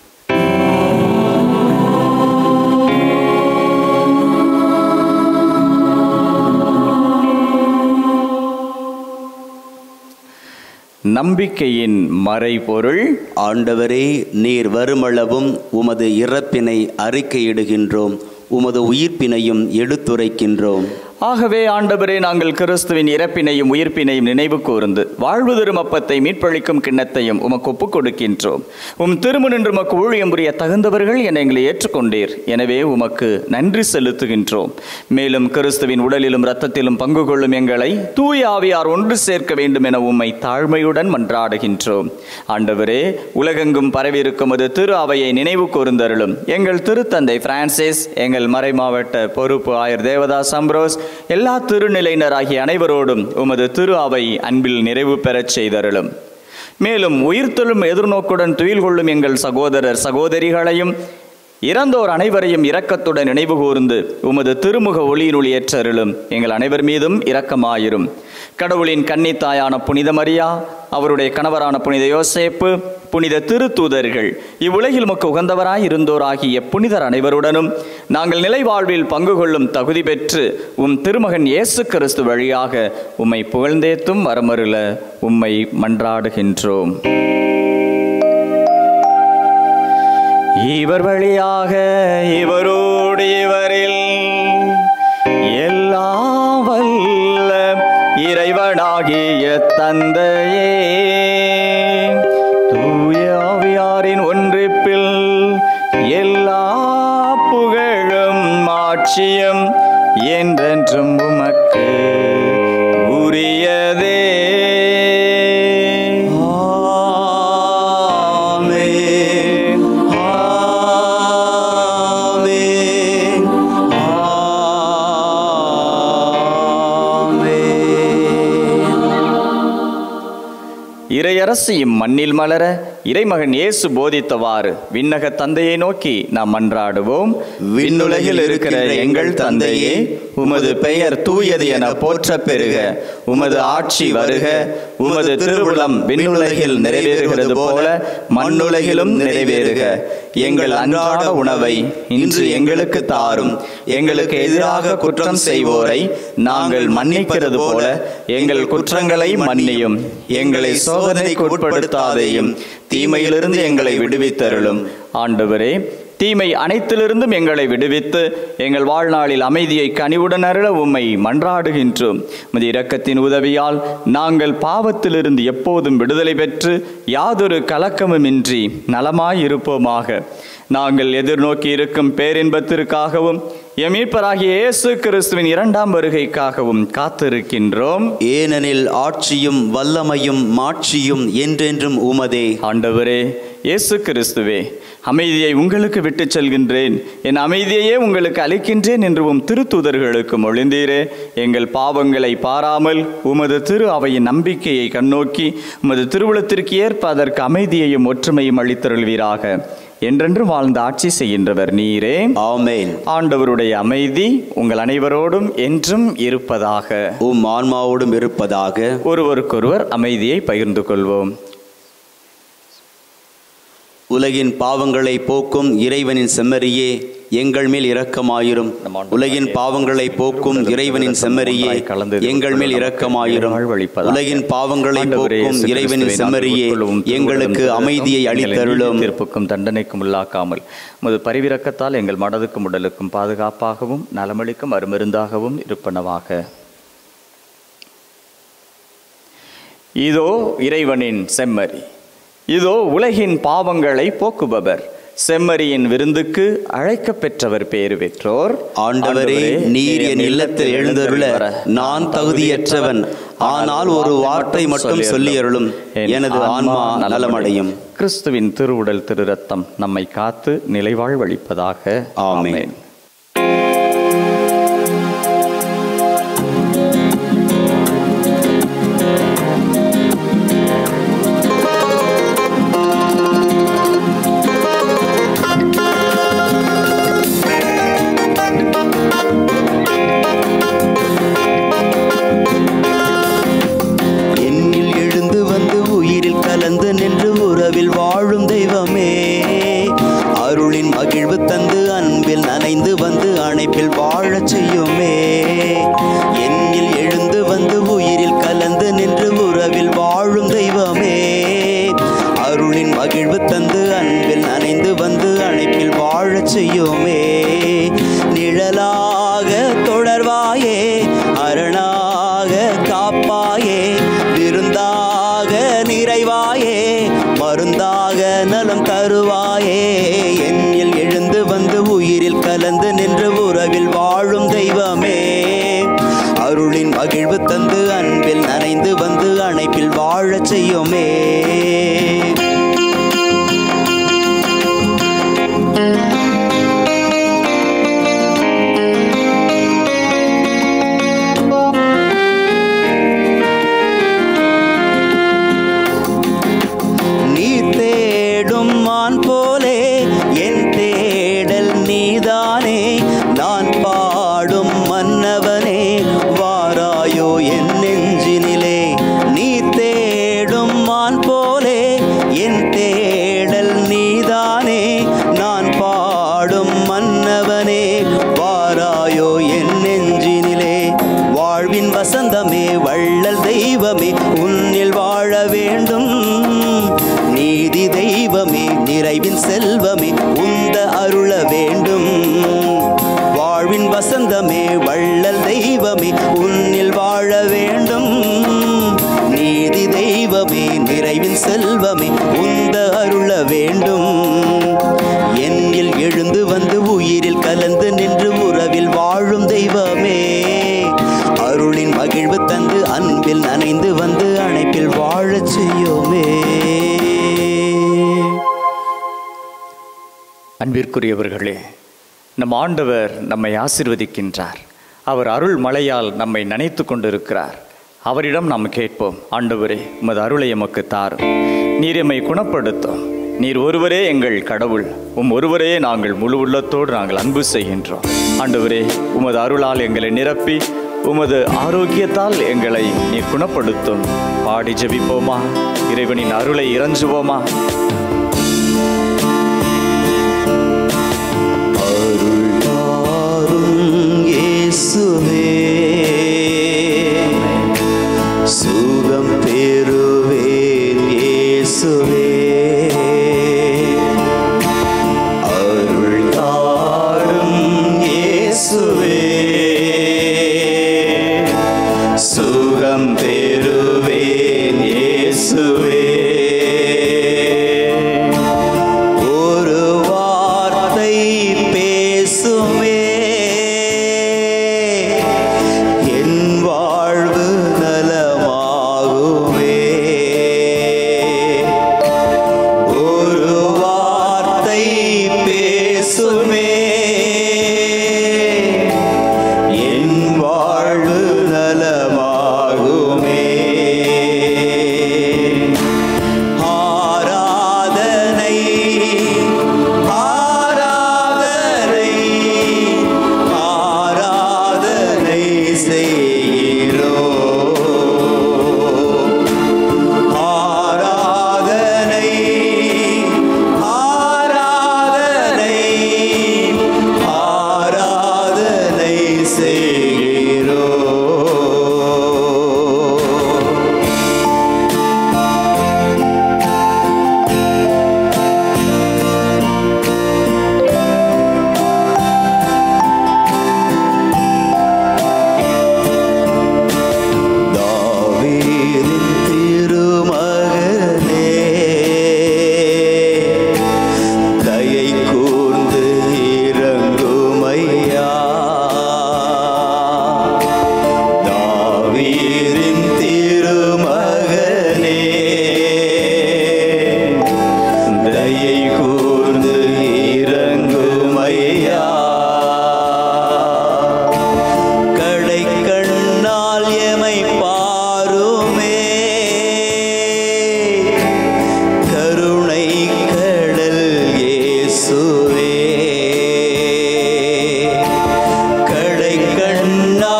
நம்பிக்கையின் மறைபொருள். ஆண்டவரே, நீர் வருமளவும் உமது இறப்பினை அறிக்கையிடுகின்றோம், உமது உயிர்ப்பினையும் எடுத்துரைக்கின்றோம். ஆகவே ஆண்டவரே, நாங்கள் கிறிஸ்துவின் இறப்பினையும் உயிர்ப்பினையும் நினைவு கூர்ந்து வாழ்வு தரும் அப்பத்தை மீட்பளிக்கும் கிண்ணத்தையும் உமக்கு ஒப்புக் கொடுக்கின்றோம். உம் திருமுனின்று உமக்கு ஊழியம் புரிய தகுந்தவர்கள் என எங்களை ஏற்றுக்கொண்டீர். எனவே உமக்கு நன்றி செலுத்துகின்றோம். மேலும் கிறிஸ்துவின் உடலிலும் இரத்தத்திலும் பங்கு கொள்ளும் எங்களை தூய ஆவியார் ஒன்று சேர்க்க வேண்டும் என உம்மை தாழ்மையுடன் மன்றாடுகின்றோம். ஆண்டவரே, உலகெங்கும் பரவியிருக்கும் அது திரு அவையை நினைவு கூர்ந்தருளும். எங்கள் திருத்தந்தை பிரான்சிஸ், எங்கள் மறை மாவட்ட பொறுப்பு ஆயர் தேவதாஸ் அம்ப்ரோஸ், எல்லா திருநிலையினராகிய அனைவரோடும் உமது திரு அவை அன்பில் நிறைவு பெறச் செய்தருளும். மேலும் உயிர்த்தெழும் எதிர்நோக்குடன் துயில் கொள்ளும் எங்கள் சகோதரர் சகோதரிகளையும் இறந்தோர் அனைவரையும் இரக்கத்துடன் நினைவு கூர்ந்து உமது திருமுக ஒளியினுள் ஏற்றருளும். எங்கள் அனைவர் மீதும் இரக்கமாயிரும். கடவுளின் கன்னித்தாயான புனித மரியா, அவருடைய கணவரான புனித யோசேப்பு, புனித திருத்தூதர்கள், இவ்வுலகில் உமக்கு உகந்தவராய் இருந்தோராகிய புனிதர் அனைவருடனும் நாங்கள் நிலை வாழ்வில் பங்கு கொள்ளும் தகுதி பெற்று உம் திருமகன் இயேசு கிறிஸ்து வழியாக உம்மை புகழ்ந்தேத்தும் வரமருள உம்மை மன்றாடுகின்றோம். இவர் வழியாக இவரோடு இவரில் எல்லாம் வல்ல இறைவனாகிய தந்தையே, தூய ஆவியாரின் ஒன்றிப்பில் எல்லா புகழும் ஆட்சியும் என்றென்றும் உமக்கு உரியதே. இறையரசு இம்மண்ணில் மலர இறைமகன் இயேசு போதித்தவாறு விண்ணக தந்தையை நோக்கி நாம் மன்றாடுவோம். விண்ணுலகில் இருக்கிற எங்கள் தந்தையே, உமது பெயர் தூயது என போற்ற பெறுக. உமது ஆட்சி வருக. உமது திருவுளம் விண்ணுலகில் நிறைவேறுகிறது போல மண்ணுலகிலும் நிறைவேறுக. எங்கள் அன்றாட உணவை இன்று எங்களுக்கு தாரும். எங்களுக்கு எதிராக குற்றம் செய்வோரை நாங்கள் மன்னிக்கிறது போல எங்கள் குற்றங்களை மன்னியும். எங்களை சோதனைக்கு உட்படுத்தாதேயும், தீமையிலிருந்து எங்களை விடுவித்தருளும். ஆண்டவரே, தீமை அனைத்திலிருந்தும் எங்களை விடுவித்து எங்கள் வாழ்நாளில் அமைதியை கனிவுடன் அருள உம்மை மன்றாடுகின்றோம். உமது இரக்கத்தின் உதவியால் நாங்கள் பாவத்திலிருந்து எப்போதும் விடுதலை பெற்று யாதொரு கலக்கமுமின்றி நலமாயிருப்போமாக. நாங்கள் எதிர்நோக்கி இருக்கும் பேரின்பத்திற்காகவும் எம் மீட்பராகிய இயேசு கிறிஸ்துவின் இரண்டாம் வருகைக்காகவும் காத்திருக்கின்றோம். ஏனெனில் ஆட்சியும் வல்லமையும் மாட்சியும் என்றென்றும் உமதே. ஆண்டவரே, இயேசு கிறிஸ்துவே, அமைதியை உங்களுக்கு விட்டுச் செல்கின்றேன், என் அமைதியையே உங்களுக்கு அளிக்கின்றேன் என்று உம் திருத்தூதர்களுக்கு மொழிந்தீரே. எங்கள் பாவங்களை பாராமல் உமது திரு அவையின் நம்பிக்கையை கண்ணோக்கி உமது திருவுளத்திற்கு ஏற்ப அதற்கு அமைதியையும் ஒற்றுமையும் அளித்தருள்வீராக. என்றென்று வாழ்ந்து ஆட்சி செய்கின்றவர் நீரே. ஆமென். ஆண்டவருடைய அமைதி உங்கள் அனைவரோடும் என்றும் இருப்பதாக. உம் ஆன்மாவோடும் இருப்பதாக. ஒருவருக்கொருவர் அமைதியை பகிர்ந்து கொள்வோம். உலகின் பாவங்களை போக்கும் இறைவனின் செம்மறியே, எங்கள் மேல் இரக்கமாயிரும். உலகின் பாவங்களை போக்கும் இறைவனின் செம்மறியே, எங்கள் மேல் இரக்கமாயிரும். உலகின் பாவங்களை போக்கும் இறைவனின் செம்மறியே, எங்களுக்கு அமைதியை அளித்தருளும். தீர்ப்புக்கும் தண்டனைக்கும் உள்ளாக்காமல் உமது பரிவிரக்கத்தால் எங்கள் மனதுக்கும் உடலுக்கும் பாதுகாப்பாகவும் நலமளிக்கும் அருமருந்தாகவும் இருப்பனவாக. இதோ இறைவனின் செம்மறி, இதோ உலகின் பாவங்களை போக்குபவர். செம்மறியின் விருந்துக்கு அழைக்க பெற்றவர் பேறு பெற்றோர். ஆண்டவரே, நீர் என் இல்லத்தில் எழுந்தருள நான் தகுதியற்றவன், ஆனால் ஒரு வார்த்தை மட்டும் சொல்லியருளும், எனது ஆன்மா நலமடையும். கிறிஸ்துவின் திருவுடல் திரு ரத்தம் நம்மை காத்து நிலைவாழ்வளிப்பதாக. ஆமென். அன்பிற்குரியவர்களே, நம் ஆண்டவர் நம்மை ஆசீர்வதிக்கின்றார். அவர் அருள் மழையால் நம்மை நனைத்து கொண்டிருக்கிறார். அவரிடம் நாம் கேட்போம், ஆண்டவரே, உமது அருளை எமக்கு தாரும். நீர் எம்மை குணப்படுத்தும். நீர் ஒருவரே எங்கள் கடவுள். உம் ஒருவரே நாங்கள் முழு உள்ளத்தோடு நாங்கள் அன்பு செய்கின்றோம். ஆண்டவரே, உமது அருளால் எங்களை நிரப்பி உமது ஆரோக்கியத்தால் எங்களை நீர் குணப்படுத்தும். பாடி ஜெபிப்போமா? இறைவனின் அருளை இறைஞ்சுவோமா? சுகம் பெறுவேன் இயேசுவே, அருள் தாரும் இயேசுவே, சுகம் பெறுவேன் இயேசுவே. ஒரு வார்த்தை பேசுவே,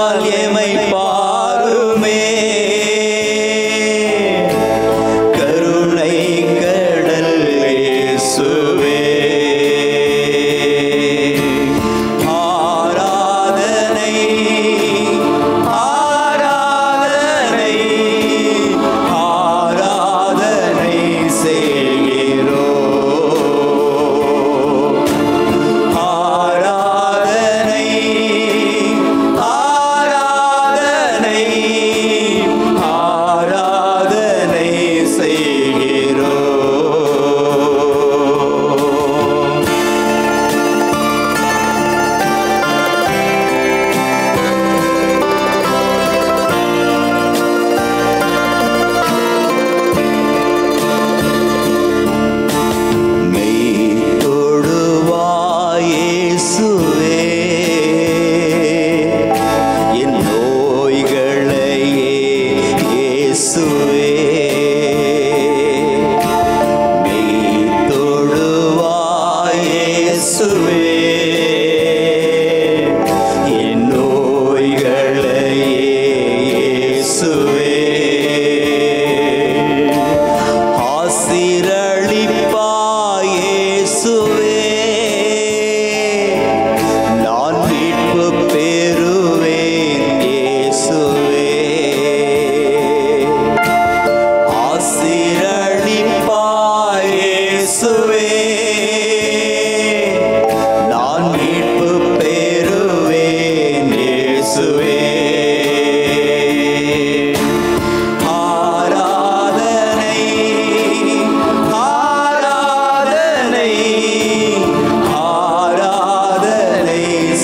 கருணையால் எமை பாருமே. கருணை கடல் இயேசுவே, ஆராதனை ஆராதனை ஆராதனை செய்கிறோம். ஆராதனை ஆராதனை ஆராதனை செய்கிறோம். மெய் தொடுவாய் இயேசுவே, என் நோய்களையே இயேசுவே. மெய் தொடுவாய் இயேசுவே, என் நோய்களையே இயேசுவே. ஆசிரளிப்பாய் இயேசுவே, நான் மீட்பு பெறுவேன் இயேசுவே. ஆசிரளிப்பாய் இயேசுவே, நான் மீட்பு பெறுவேன் இயேசுவே. ஆராதனை ஆராதனை ஆராதனை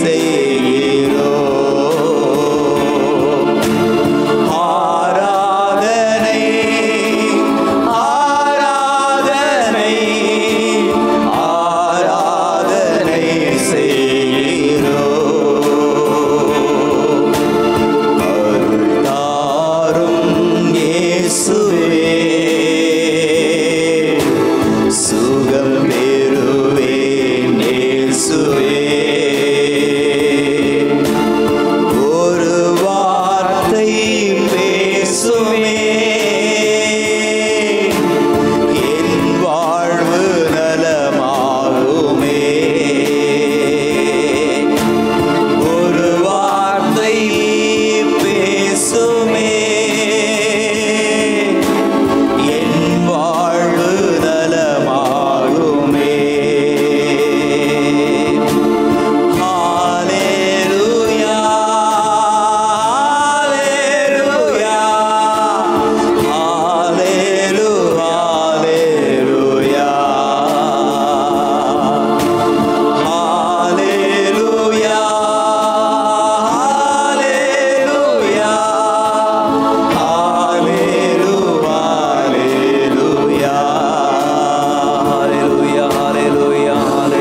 செய்கிறோம். ஆராதனை ஆராதனை ஆராதனை செய்கிறோம். அருள் தாரும் இயேசுவே, சுகம் பெறுவேன் இயேசுவே. ஒரு வார்த்தை பேசுமே, என் வாழ்வு நலமாகுமே. ஒரு வார்த்தை பேசுமே, என் வாழ்வு நலமாகுமே. ஹalleluya ஹalleluya ஹalleluya ஹalleluya ஹalleluya ஹalleluya ஹalleluya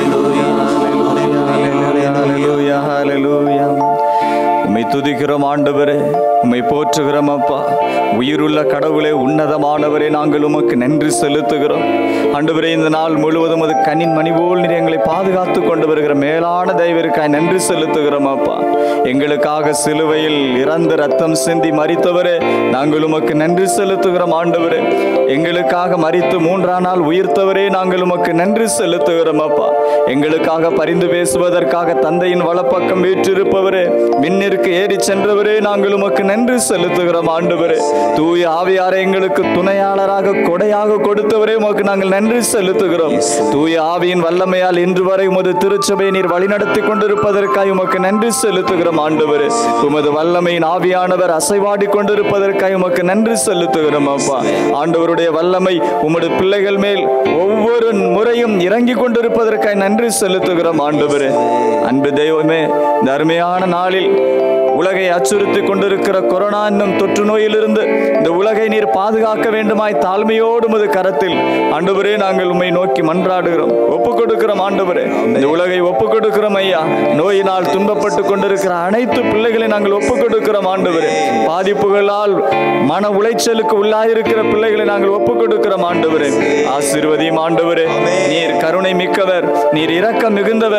ஹalleluya ஹalleluya. உம்மை துதிக்கிறோம் ஆண்டவரே, உம்மை போற்றுகிறோம் அப்பா. உயிருள்ள கடவுளே, உன்னதமானவரே, நாங்கள் உமக்கு நன்றி செலுத்துகிறோம் ஆண்டவரே. இந்த நாள் முழுவதும் அது கண்ணின் மணி போல் நீர் எங்களை பாதுகாத்து கொண்டு வருகிற மேலான தயவிற்காய் நன்றி செலுத்துகிறோம் அப்பா. எங்களுக்காக சிலுவையில் இறந்து ரத்தம் சிந்தி மரித்தவரே, நாங்கள் உமக்கு நன்றி செலுத்துகிறோம் ஆண்டவரே. எங்களுக்காக மரித்து மூன்றாம் நாள் உயிர்த்தவரே, நாங்கள் உமக்கு நன்றி செலுத்துகிறோம் அப்பா. எங்களுக்காக பரிந்து பேசுவதற்காக தந்தையின் வலப்பக்கம் வீற்றிருப்பவரே, விண்ணிற்கு ஏறி சென்றவரே, நாங்கள் உமக்கு நன்றி செலுத்துகிறோம் ஆண்டவரே. தூய ஆவியாரை எங்களுக்கு துணையாளராக கொடையாக கொடுத்தவரே, உமக்கு நாங்கள் நன்றி செலுத்துகிறோம். தூய ஆவியின் வல்லமையால் இன்று வரை உமது திருச்சபையை நீர் வழிநடத்தி கொண்டிருப்பதற்காக உமக்கு நன்றி செலுத்துகிறோம் ஆண்டவரே. உமது வல்லமையின் ஆவியானவர் அசைவாடி கொண்டிருப்பதற்காக உமக்கு நன்றி செலுத்துகிறோம் அப்பா. ஆண்டவருடைய வல்லமை உமது பிள்ளைகள் மேல் ஒவ்வொரு முறையும் இறங்கி கொண்டிருப்பதற்காக நன்றி செலுத்துகிறோம் ஆண்டவரே. அன்பு தெய்வமே, இந்த அருமையான நாளில் உலகை அச்சுறுத்தி கொண்டிருக்கிற கொரோனா என்னும் தொற்று நோயிலிருந்து இந்த உலகை நீர் பாதுகாக்க வேண்டுமாய் தாழ்மையோடு உமது கரத்தில் ஆண்டவரே நாங்கள் உம்மை நோக்கி மன்றாடுகிறோம், ஒப்புக் கொடுக்கிறோம் ஆண்டவரே. இந்த உலகை ஒப்புக் கொடுக்கிறோம் ஐயா. நோயினால் துன்பப்பட்டு கொண்டிருக்கிற அனைத்து பிள்ளைகளை நாங்கள் ஒப்புக் கொடுக்கிறோம் ஆண்டவரே. பாதிப்புகளால் மன உளைச்சலுக்கு உள்ளாயிருக்கிற பிள்ளைகளை நாங்கள் ஒப்புக் கொடுக்கிறோம் ஆண்டவரே. ஆசீர்வதியும் ஆண்டவரே. நீர் கருணை மிக்கவர், நீர் இரக்கம் மிகுந்தவர்.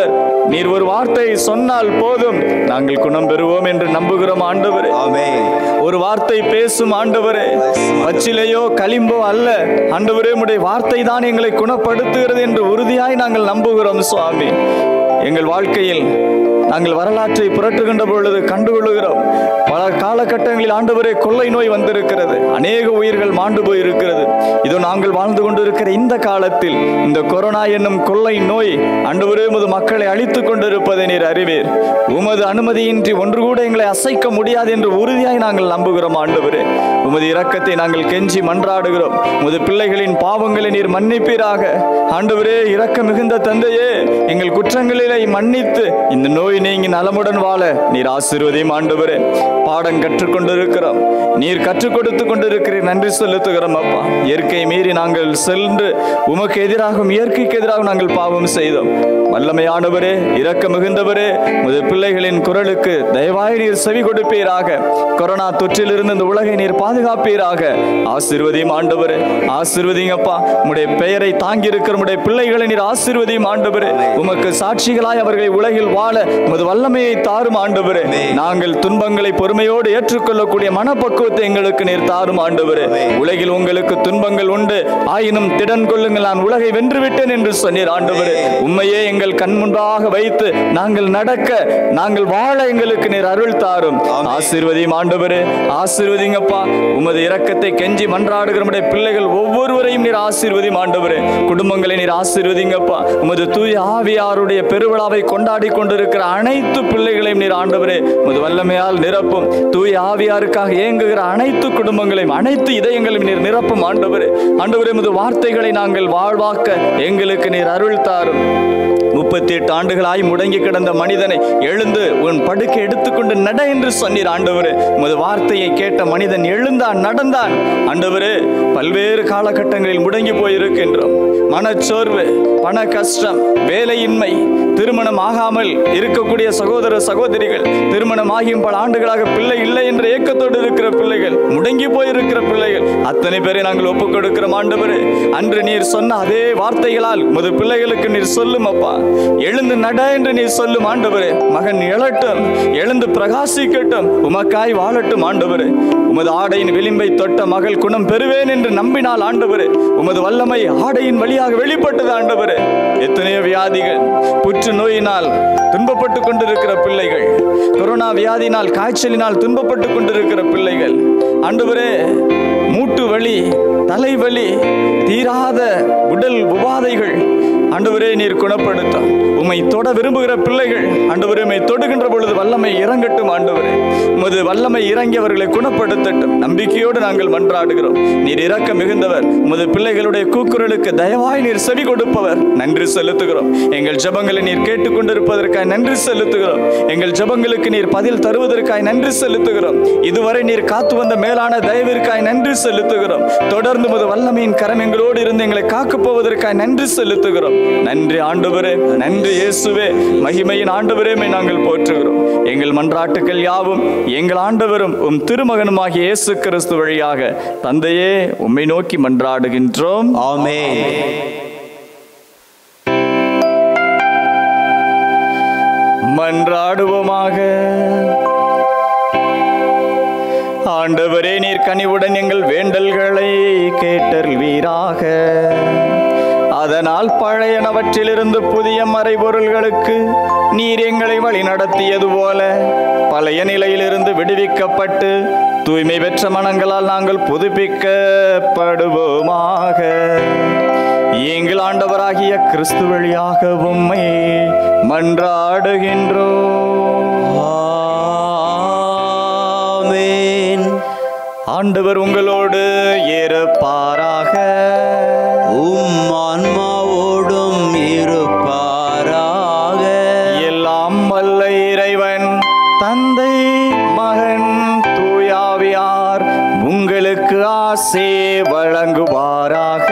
நீர் ஒரு வார்த்தை சொன்னால் போதும் நாங்கள் குணம் பெறுவோம் என்று நம்புகிறோம் ஆண்டவரே. ஆமென். ஒரு வார்த்தை பேசும் ஆண்டவரே, பச்சிலையோ களிம்போ அல்ல ஆண்டவரே, உம்முடைய வார்த்தை தான் எங்களை குணப்படுத்துகிறது என்று உறுதியாய் நாங்கள் நம்புகிறோம் சுவாமி. எங்கள் வாழ்க்கையில் நாங்கள் வரலாற்றை புரட்டுகின்ற பொழுது கண்டுகொள்ளுகிறோம், பல காலகட்டங்களில் ஆண்டவரே கொள்ளை நோய் வந்திருக்கிறது, அநேக உயிர்கள் மாண்டு போயிருக்கிறது. இதோ நாங்கள் வாழ்ந்து கொண்டிருக்கிற இந்த காலத்தில் இந்த கொரோனா என்னும் கொள்ளை நோய் ஆண்டவரே உமது மக்களை அழித்துக் கொண்டிருப்பதை நீர் அறிவீர். உமது அனுமதியின்றி ஒன்று கூட எங்களை அசைக்க முடியாது என்று உறுதியாய் நாங்கள் நம்புகிறோம் ஆண்டவரே. உமது இரக்கத்தை நாங்கள் கெஞ்சி மன்றாடுகிறோம். உமது பிள்ளைகளின் பாவங்களை நீர் மன்னிப்பீராக ஆண்டவரே. இரக்க மிகுந்த தந்தையே, எங்கள் குற்றங்களிலே மன்னித்து இந்த நோய் நீங்கி நலமுடன் வாழ நீர் ஆசீர்வதியும் ஆண்டவரே. பாடம் கற்றுக்கொண்டிருக்கிறோம், நீர் கற்றுக் கொடுத்து கொண்டிருக்கிறீர், நன்றி செலுத்துகிறோம் அப்பா. இயற்கை மீறி நாங்கள் சென்று உமக்கு எதிராகவும் இயற்கைக்கு எதிராக நாங்கள் பாவம் செய்தோம். வல்லமையானவரே, இரக்க மிகுந்தவரே, உமது பிள்ளைகளின் குரலுக்கு தயவாய் நீர் செவி கொடுப்பீராக. கொரோனா தொற்றிலிருந்து இந்த உலகை நீர் பாதுகாப்பீராக. ஆசீர்வதியும் ஆண்டவரே, ஆசீர்வதிங்கப்பா. உம்முடைய பெயரை தாங்கி இருக்கிற உம்முடைய பிள்ளைகளை நீர் ஆசீர்வதியும் ஆண்டவரே. உமக்கு சாட்சிகளாய் அவர்களை உலகில் வாழ உமது வல்லமையை தாரும் ஆண்டவரே. நாங்கள் துன்பங்களை பொறுமையோடு ஏற்றுக்கொள்ளக்கூடிய மனப்பக்குவத்தை எங்களுக்கு நீர் தாரும் ஆண்டவரே. உலகில் உங்களுக்கு துன்பங்கள் உண்டு, ஆயினும் திடன் கொள்ளுங்கள், நான் உலகை வென்றுவிட்டேன் என்று சொன்னீர் ஆண்டவரே. உண்மையே எங்கள் கண் முன்பாக வைத்து நாங்கள் நடக்க, நாங்கள் வாழ எங்களுக்கு நீர் அருள் தாரும். ஆசீர்வதியும் ஆண்டவரே, ஆசீர்வதிங்கப்பா. உமது இரக்கத்தை கெஞ்சி மன்றாடுகிற உம்முடைய பிள்ளைகள் ஒவ்வொருவரையும் நீர் ஆசீர்வதியும் ஆண்டவரே. குடும்பங்களை நீர் ஆசீர்வதிங்கப்பா. உமது தூய ஆவியாருடைய பெருவிழாவை கொண்டாடி கொண்டிருக்கிற அனைத்து பிள்ளைகளையும் நீர் ஆண்டவரே உமது வல்லமையால் நிரப்பும். தூய ஆவியாருக்காக ஏங்குகிற அனைத்து குடும்பங்களையும் அனைத்து இதயங்களையும் நீர் நிரப்பும் ஆண்டவரே. ஆண்டவரே, உமது வார்த்தைகளை நாங்கள் வாழ்வாக்க எங்களுக்கு நீர் அருள் தாரும். முப்பத்தி எட்டு ஆண்டுகளாய் முடங்கி கிடந்த மனிதனை எழுந்து உன் படுக்கை எடுத்துக்கொண்டு நட என்று சொன்னீர் ஆண்டவரே. உமது வார்த்தையை கேட்ட மனிதன் எழுந்தான், நடந்தான் ஆண்டவரே. பல்வேறு காலகட்டங்களில் முடங்கி போயிருக்கின்றோம். மனச்சோர்வு, பண கஷ்டம், வேலையின்மை, திருமணம் ஆகாமல் இருக்கக்கூடிய சகோதர சகோதரிகள், திருமணம் ஆகியும் பல ஆண்டுகளாக பிள்ளை இல்லை என்ற ஏக்கத்தோடு இருக்கிற பிள்ளைகள், முடங்கி போயிருக்கிற பிள்ளைகள், அத்தனை பேரை நாங்கள் ஒப்புக் கொடுக்கிறோம் ஆண்டவரே. அன்று நீர் சொன்ன அதே வார்த்தைகளால் உமது பிள்ளைகளுக்கு நீர் சொல்லும் அப்பா. எழுந்து நட என்று நீர் சொல்லும் ஆண்டவரே. மகன் எழட்டும், எழுந்து பிரகாசிக்கட்டும், உமக்காய் வாழட்டும் ஆண்டவரே. உமது ஆடையின் விளிம்பை தொட்ட மகள் குணம் பெறுவேன் என்று நம்பினால் ஆண்டவரே, உமது வல்லமை ஆடையின் வழியாக வெளிப்பட்டது ஆண்டவரே. எத்தனையோ வியாதிகள், புற்று நோயினால் துன்பப்பட்டு கொண்டிருக்கிற பிள்ளைகள், கொரோனா வியாதினால் காய்ச்சலினால் துன்பப்பட்டு கொண்டிருக்கிற பிள்ளைகள் ஆண்டவரே, மூட்டு வலி, தலைவலி, தீராத உடல் உபாதைகள் ஆண்டவரே நீர் குணப்படுத்தும். உம்மை தொட விரும்புகிற பிள்ளைகள் ஆண்டவரே, உம்மை தொடுகின்ற பொழுது வல்லமை இறங்கட்டும் ஆண்டவரே. உமது வல்லமை இறங்கி அவர்களை குணப்படுத்தட்டும். நம்பிக்கையோடு நாங்கள் மன்றாடுகிறோம். நீர் இரக்க மிகுந்தவர். உமது பிள்ளைகளுடைய கூக்குரலுக்கு தயவாய் நீர் செவி கொடுப்பவர். நன்றி செலுத்துகிறோம். எங்கள் ஜெபங்களை நீர் கேட்டுக்கொண்டிருப்பதற்காய் நன்றி செலுத்துகிறோம். எங்கள் ஜெபங்களுக்கு நீர் பதில் தருவதற்காய் நன்றி செலுத்துகிறோம். இதுவரை நீர் காத்து வந்த மேலான தயவிற்காய் நன்றி செலுத்துகிறோம். தொடர்ந்து உமது வல்லமையின் கரம் எங்களோடு இருந்து எங்களை காக்கப் போவதற்காய் நன்றி செலுத்துகிறோம். நன்றி ஆண்டவரே, நன்றி இயேசுவே. மகிமையின் ஆண்டவரே, நாங்கள் போற்றுகிறோம். எங்கள் மன்றாட்டுக்கள் யாவும் எங்கள் ஆண்டவரும் உம் திருமகனுமாகிய இயேசு கிறிஸ்து வழியாக தந்தையே உம்மை நோக்கி மன்றாடுகின்றோம். ஆமென். மன்றாடுவோமாக. ஆண்டவரே, நீர் கனிவுடன் எங்கள் வேண்டல்களை கேட்டருள்வீராக. அதனால் பழையனவற்றிலிருந்து புதிய மறைபொருள்களுக்கு நீர் எங்களை வழி நடத்தியது போல பழைய நிலையிலிருந்து விடுவிக்கப்பட்டு தூய்மை பெற்ற மனங்களால் நாங்கள் புதுப்பிக்கப்படுவோமாக. எங்கள் ஆண்டவராகிய கிறிஸ்து வழியாக உம்மை மன்றாடுகின்றோம். ஆமென். ஆண்டவர் உங்களோடு இருப்பாராக. உம் ஆன்மாவோடும் இருப்பாராக. எல்லாம் வல்ல இறைவன் தந்தை, மகன், தூயாவியார் உங்களுக்கு ஆசை வழங்குவாராக.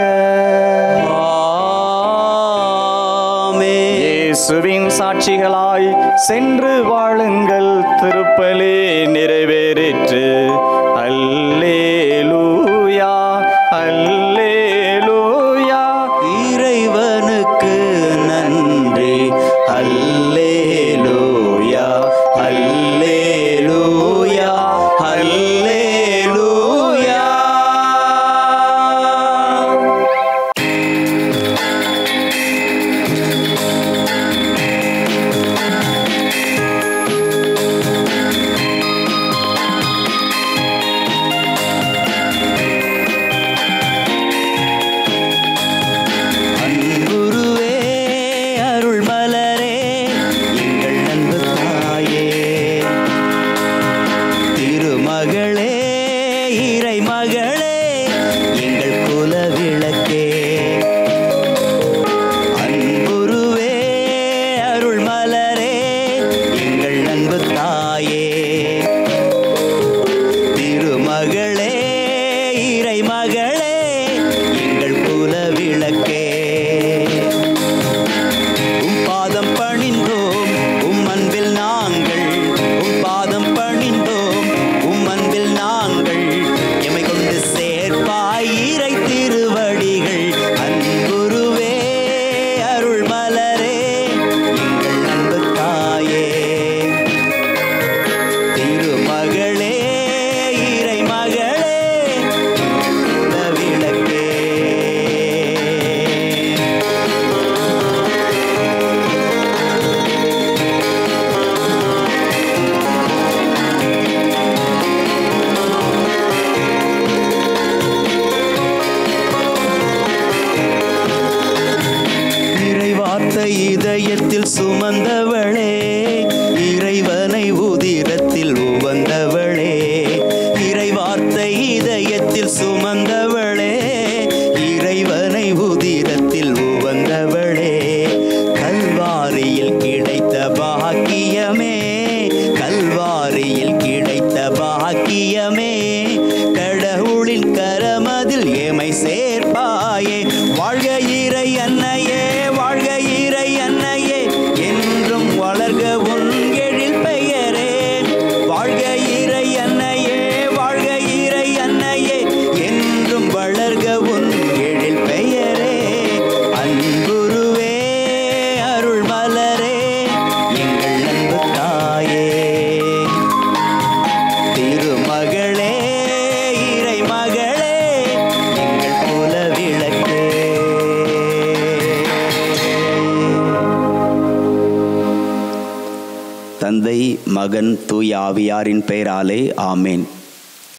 ஆமென். இயேசுவின் சாட்சிகளாய் சென்று வாழுங்கள். திருப்பலி நிறைவேறிற்று. அல்லேலூயா, அல்லேலூயா. இறைவனுக்கு நன்றி. அல்லேலூயா. மகன் தூய ஆவியாரின் பெயராலே ஆமேன்.